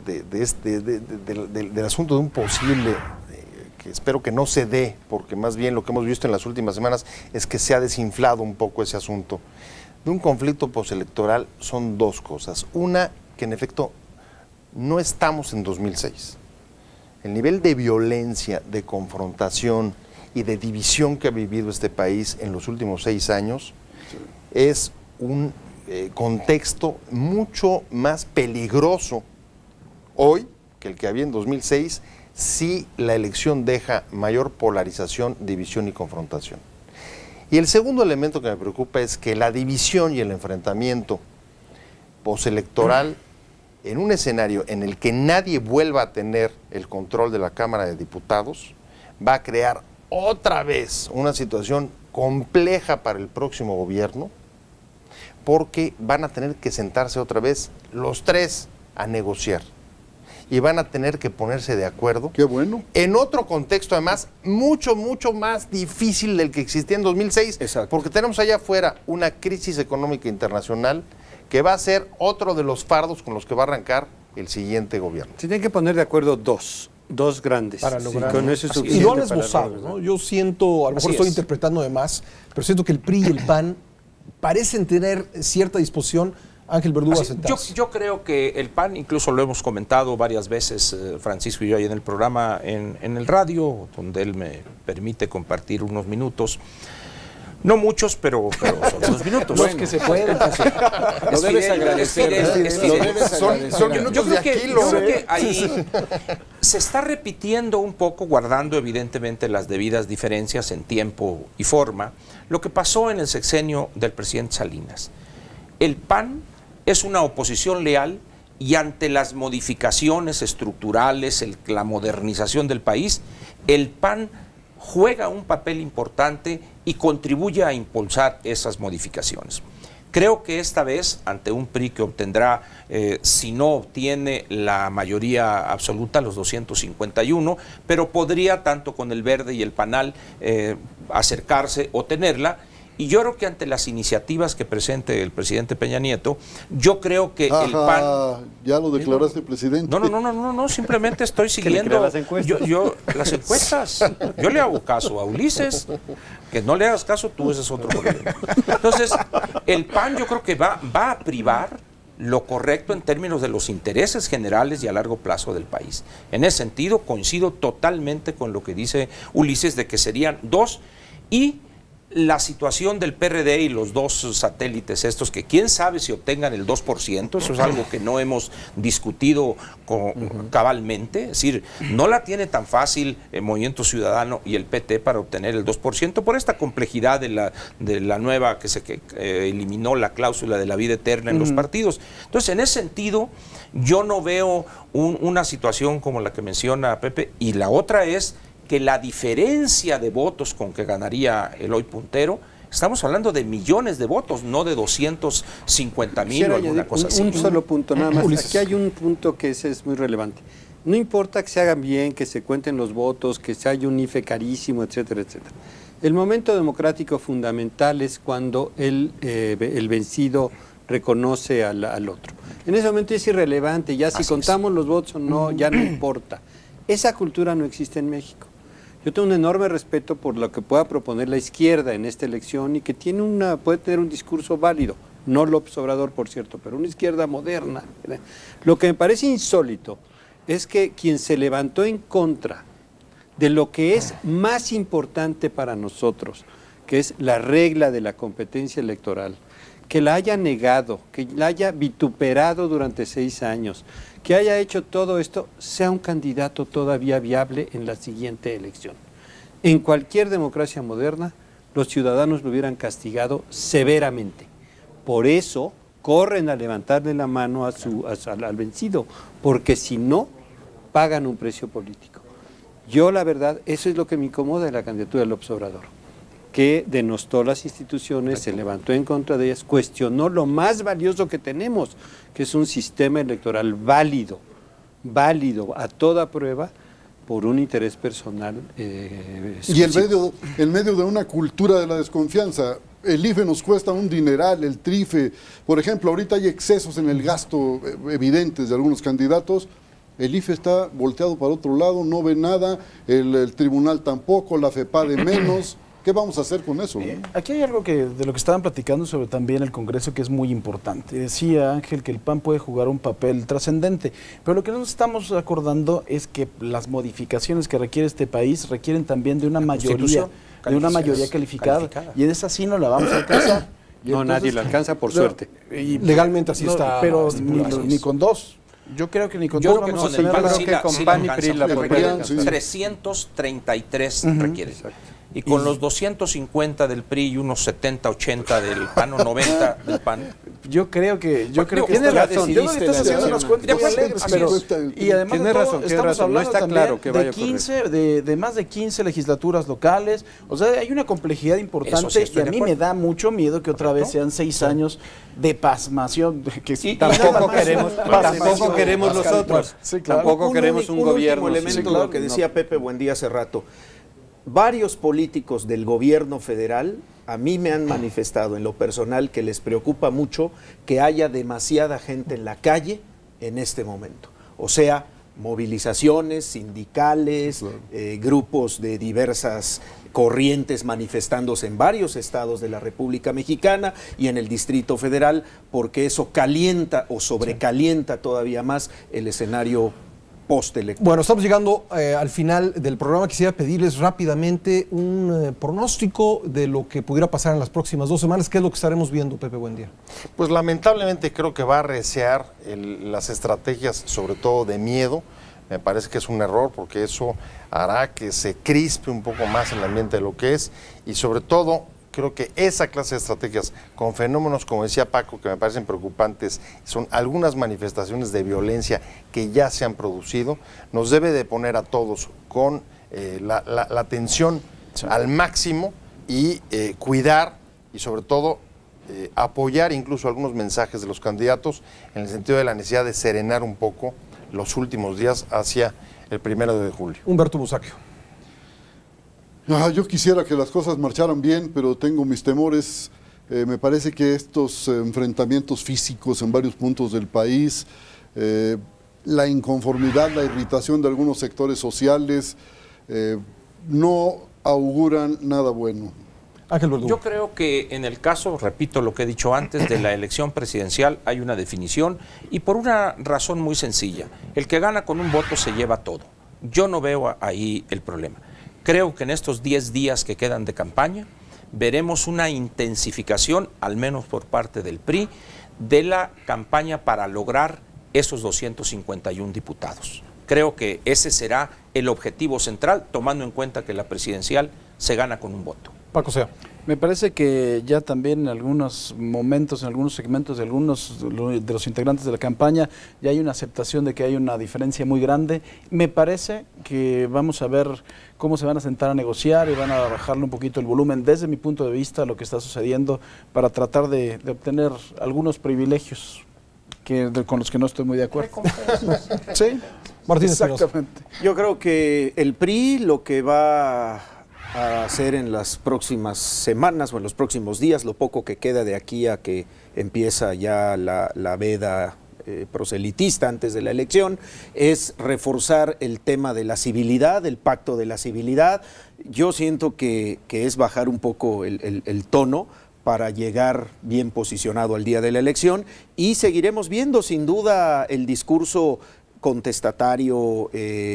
asunto de un posible, que espero que no se dé, porque más bien lo que hemos visto en las últimas semanas es que se ha desinflado un poco ese asunto, de un conflicto postelectoral son dos cosas. Una, que en efecto no estamos en 2006. El nivel de violencia, de confrontación y de división que ha vivido este país en los últimos 6 años es un contexto mucho más peligroso hoy que el que había en 2006 si la elección deja mayor polarización, división y confrontación. Y el segundo elemento que me preocupa es que la división y el enfrentamiento postelectoral en un escenario en el que nadie vuelva a tener el control de la Cámara de Diputados va a crear otra vez una situación compleja para el próximo gobierno, porque van a tener que sentarse otra vez los tres a negociar y van a tener que ponerse de acuerdo. Qué bueno. En otro contexto, además, mucho más difícil del que existía en 2006, Exacto. porque tenemos allá afuera una crisis económica internacional que va a ser otro de los fardos con los que va a arrancar el siguiente gobierno. Se tienen que poner de acuerdo dos grandes. Para lograr, con eso es y suficiente lo han para esbozado, lograrlo. ¿no? Yo siento, a lo mejor Así estoy es. interpretando de más, pero siento que el PRI y el PAN parecen tener cierta disposición, Ángel Verdugo, a Así, sentarse. yo creo que el PAN, incluso lo hemos comentado varias veces, Francisco y yo, ahí en el programa, en el radio, donde él me permite compartir unos minutos. No muchos, pero son unos minutos. Los que se pueden. Lo debes agradecer. Lo debes agradecer. Son minutos de Aquilo. Yo creo que ahí se está repitiendo un poco, guardando evidentemente las debidas diferencias en tiempo y forma, lo que pasó en el sexenio del presidente Salinas. El PAN es una oposición leal y ante las modificaciones estructurales, la modernización del país, el PAN juega un papel importante y contribuye a impulsar esas modificaciones. Creo que esta vez, ante un PRI que obtendrá, si no obtiene la mayoría absoluta, los 251, pero podría, tanto con el Verde y el PANAL, acercarse o tenerla, Y yo creo que ante las iniciativas que presente el presidente Peña Nieto, yo creo que el PAN... Ya lo declaraste presidente. No, simplemente estoy siguiendo las encuestas. Las encuestas. Yo le hago caso a Ulises, que no le hagas caso tú, ese es otro problema. Entonces, el PAN yo creo que va a privar lo correcto en términos de los intereses generales y a largo plazo del país. En ese sentido, coincido totalmente con lo que dice Ulises, de que serían dos, y la situación del PRD y los dos satélites estos, que quién sabe si obtengan el 2%, eso es algo que no hemos discutido cabalmente, es decir, no la tiene tan fácil el Movimiento Ciudadano y el PT para obtener el 2% por esta complejidad de la nueva que eliminó la cláusula de la vida eterna en los partidos. Entonces, en ese sentido, yo no veo una situación como la que menciona Pepe, y la otra es que la diferencia de votos con que ganaría el hoy puntero, estamos hablando de millones de votos, no de 250,000 o alguna cosa así. Un solo punto nada más. Ulises. Aquí hay un punto que es muy relevante. No importa que se hagan bien, que se cuenten los votos, que se haya un IFE carísimo, etcétera, etcétera. El momento democrático fundamental es cuando el vencido reconoce al otro. En ese momento es irrelevante, ya si contamos los votos o no, ya no importa. Esa cultura no existe en México. Yo tengo un enorme respeto por lo que pueda proponer la izquierda en esta elección y que puede tener un discurso válido, no López Obrador, por cierto, pero una izquierda moderna. Lo que me parece insólito es que quien se levantó en contra de lo que es más importante para nosotros, que es la regla de la competencia electoral, que la haya negado, que la haya vituperado durante 6 años, que haya hecho todo esto, sea un candidato todavía viable en la siguiente elección. En cualquier democracia moderna, los ciudadanos lo hubieran castigado severamente. Por eso corren a levantarle la mano al vencido, porque si no, pagan un precio político. Yo, la verdad, eso es lo que me incomoda de la candidatura de López Obrador, que denostó las instituciones, se levantó en contra de ellas, cuestionó lo más valioso que tenemos, que es un sistema electoral válido a toda prueba, por un interés personal. Y en medio de una cultura de la desconfianza, el IFE nos cuesta un dineral, el TRIFE, por ejemplo, ahorita hay excesos en el gasto evidentes de algunos candidatos. El IFE está volteado para otro lado, no ve nada, el tribunal tampoco, la FEPADE menos. ¿Qué vamos a hacer con eso? Aquí hay algo de lo que estaban platicando sobre también el Congreso que es muy importante. Decía Ángel que el PAN puede jugar un papel trascendente, pero lo que nos estamos acordando es que las modificaciones que requiere este país requieren también de una mayoría calificada, y en esa sí no la vamos a alcanzar. No, nadie la alcanza, por suerte. Legalmente así está. Pero ni con dos. Yo creo que ni con dos vamos a tener. Yo creo que con PAN y PRI la podrían. 333 requiere. Y con los 250 del PRI y unos 70, 80 del PAN o 90 del PAN. Yo creo que tienes razón. Yo creo que estás haciendo unas cuentas muy alegres, pero y además tienes razón, estamos hablando no está también claro que vaya de 15 de más de 15 legislaturas locales. O sea, hay una complejidad importante, sí, y a mí me da mucho miedo que otra vez sean 6 años de pasmación, que tampoco queremos nosotros. Sí, claro. Tampoco queremos un gobierno. Último elemento de lo que decía Pepe Buendía hace rato. Varios políticos del gobierno federal a mí me han manifestado en lo personal que les preocupa mucho que haya demasiada gente en la calle en este momento. O sea, movilizaciones sindicales, grupos de diversas corrientes manifestándose en varios estados de la República Mexicana y en el Distrito Federal, porque eso calienta o sobrecalienta todavía más el escenario postelectoral. Bueno, estamos llegando al final del programa. Quisiera pedirles rápidamente un pronóstico de lo que pudiera pasar en las próximas 2 semanas. ¿Qué es lo que estaremos viendo, Pepe Buendía? Pues lamentablemente creo que va a arreciar las estrategias, sobre todo de miedo. Me parece que es un error, porque eso hará que se crispe un poco más el ambiente de lo que es, y sobre todo creo que esa clase de estrategias con fenómenos, como decía Paco, que me parecen preocupantes, son algunas manifestaciones de violencia que ya se han producido, nos debe de poner a todos con la atención al máximo y cuidar y sobre todo apoyar incluso algunos mensajes de los candidatos en el sentido de la necesidad de serenar un poco los últimos días hacia el 1 de julio. Humberto Musacchio. Yo quisiera que las cosas marcharan bien, pero tengo mis temores. Me parece que estos enfrentamientos físicos en varios puntos del país, la inconformidad, la irritación de algunos sectores sociales, no auguran nada bueno. Ángel Verdugo. Yo creo que en el caso, repito lo que he dicho antes, de la elección presidencial hay una definición y por una razón muy sencilla. El que gana con un voto se lleva todo. Yo no veo ahí el problema. Creo que en estos 10 días que quedan de campaña veremos una intensificación, al menos por parte del PRI, de la campaña para lograr esos 251 diputados. Creo que ese será el objetivo central, tomando en cuenta que la presidencial se gana con un voto. Paco Sea. Me parece que ya también en algunos momentos, en algunos segmentos de algunos de los integrantes de la campaña, ya hay una aceptación de que hay una diferencia muy grande. Me parece que vamos a ver cómo se van a sentar a negociar y van a bajarle un poquito el volumen, desde mi punto de vista, a lo que está sucediendo, para tratar de obtener algunos privilegios con los que no estoy muy de acuerdo. Sí, Martínez Espinosa. exactamente. Yo creo que el PRI lo que va a hacer en las próximas semanas o en los próximos días, lo poco que queda de aquí a que empieza ya la veda proselitista antes de la elección, es reforzar el tema de la civilidad, el pacto de la civilidad. Yo siento que es bajar un poco el tono para llegar bien posicionado al día de la elección, y seguiremos viendo sin duda el discurso contestatario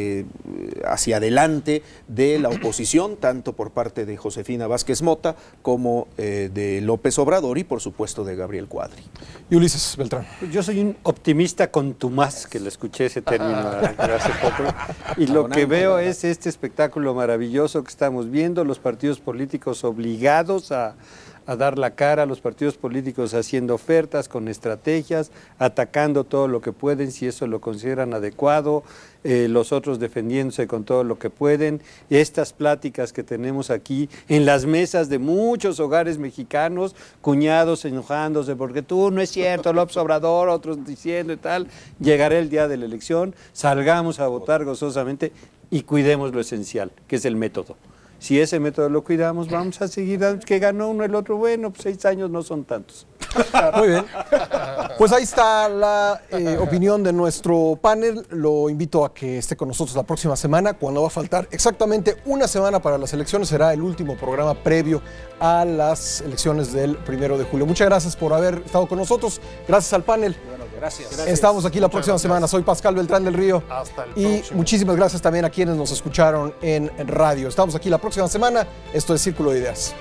hacia adelante de la oposición, tanto por parte de Josefina Vázquez Mota como de López Obrador y por supuesto de Gabriel Cuadri. Y Ulises Beltrán. Yo soy un optimista contumaz, que le escuché ese término hace poco, y lo que veo es este espectáculo maravilloso que estamos viendo, los partidos políticos obligados a dar la cara, los partidos políticos haciendo ofertas con estrategias, atacando todo lo que pueden, si eso lo consideran adecuado, los otros defendiéndose con todo lo que pueden. Estas pláticas que tenemos aquí en las mesas de muchos hogares mexicanos, cuñados enojándose porque tú no es cierto, López Obrador, otros diciendo y tal, llegará el día de la elección, salgamos a votar gozosamente y cuidemos lo esencial, que es el método. Si ese método lo cuidamos, vamos a seguir, que ganó uno el otro, bueno, pues 6 años no son tantos. Muy bien. Pues ahí está la opinión de nuestro panel. Lo invito a que esté con nosotros la próxima semana, cuando va a faltar exactamente una semana para las elecciones. Será el último programa previo a las elecciones del 1 de julio. Muchas gracias por haber estado con nosotros. Gracias al panel. Gracias. Estamos aquí la próxima semana. Soy Pascal Beltrán del Río. Hasta el y próximo. muchísimas gracias también a quienes nos escucharon en radio. Estamos aquí la próxima semana. Esto es Círculo de Ideas.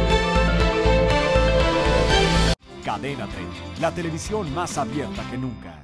Cadena 30, la televisión más abierta que nunca.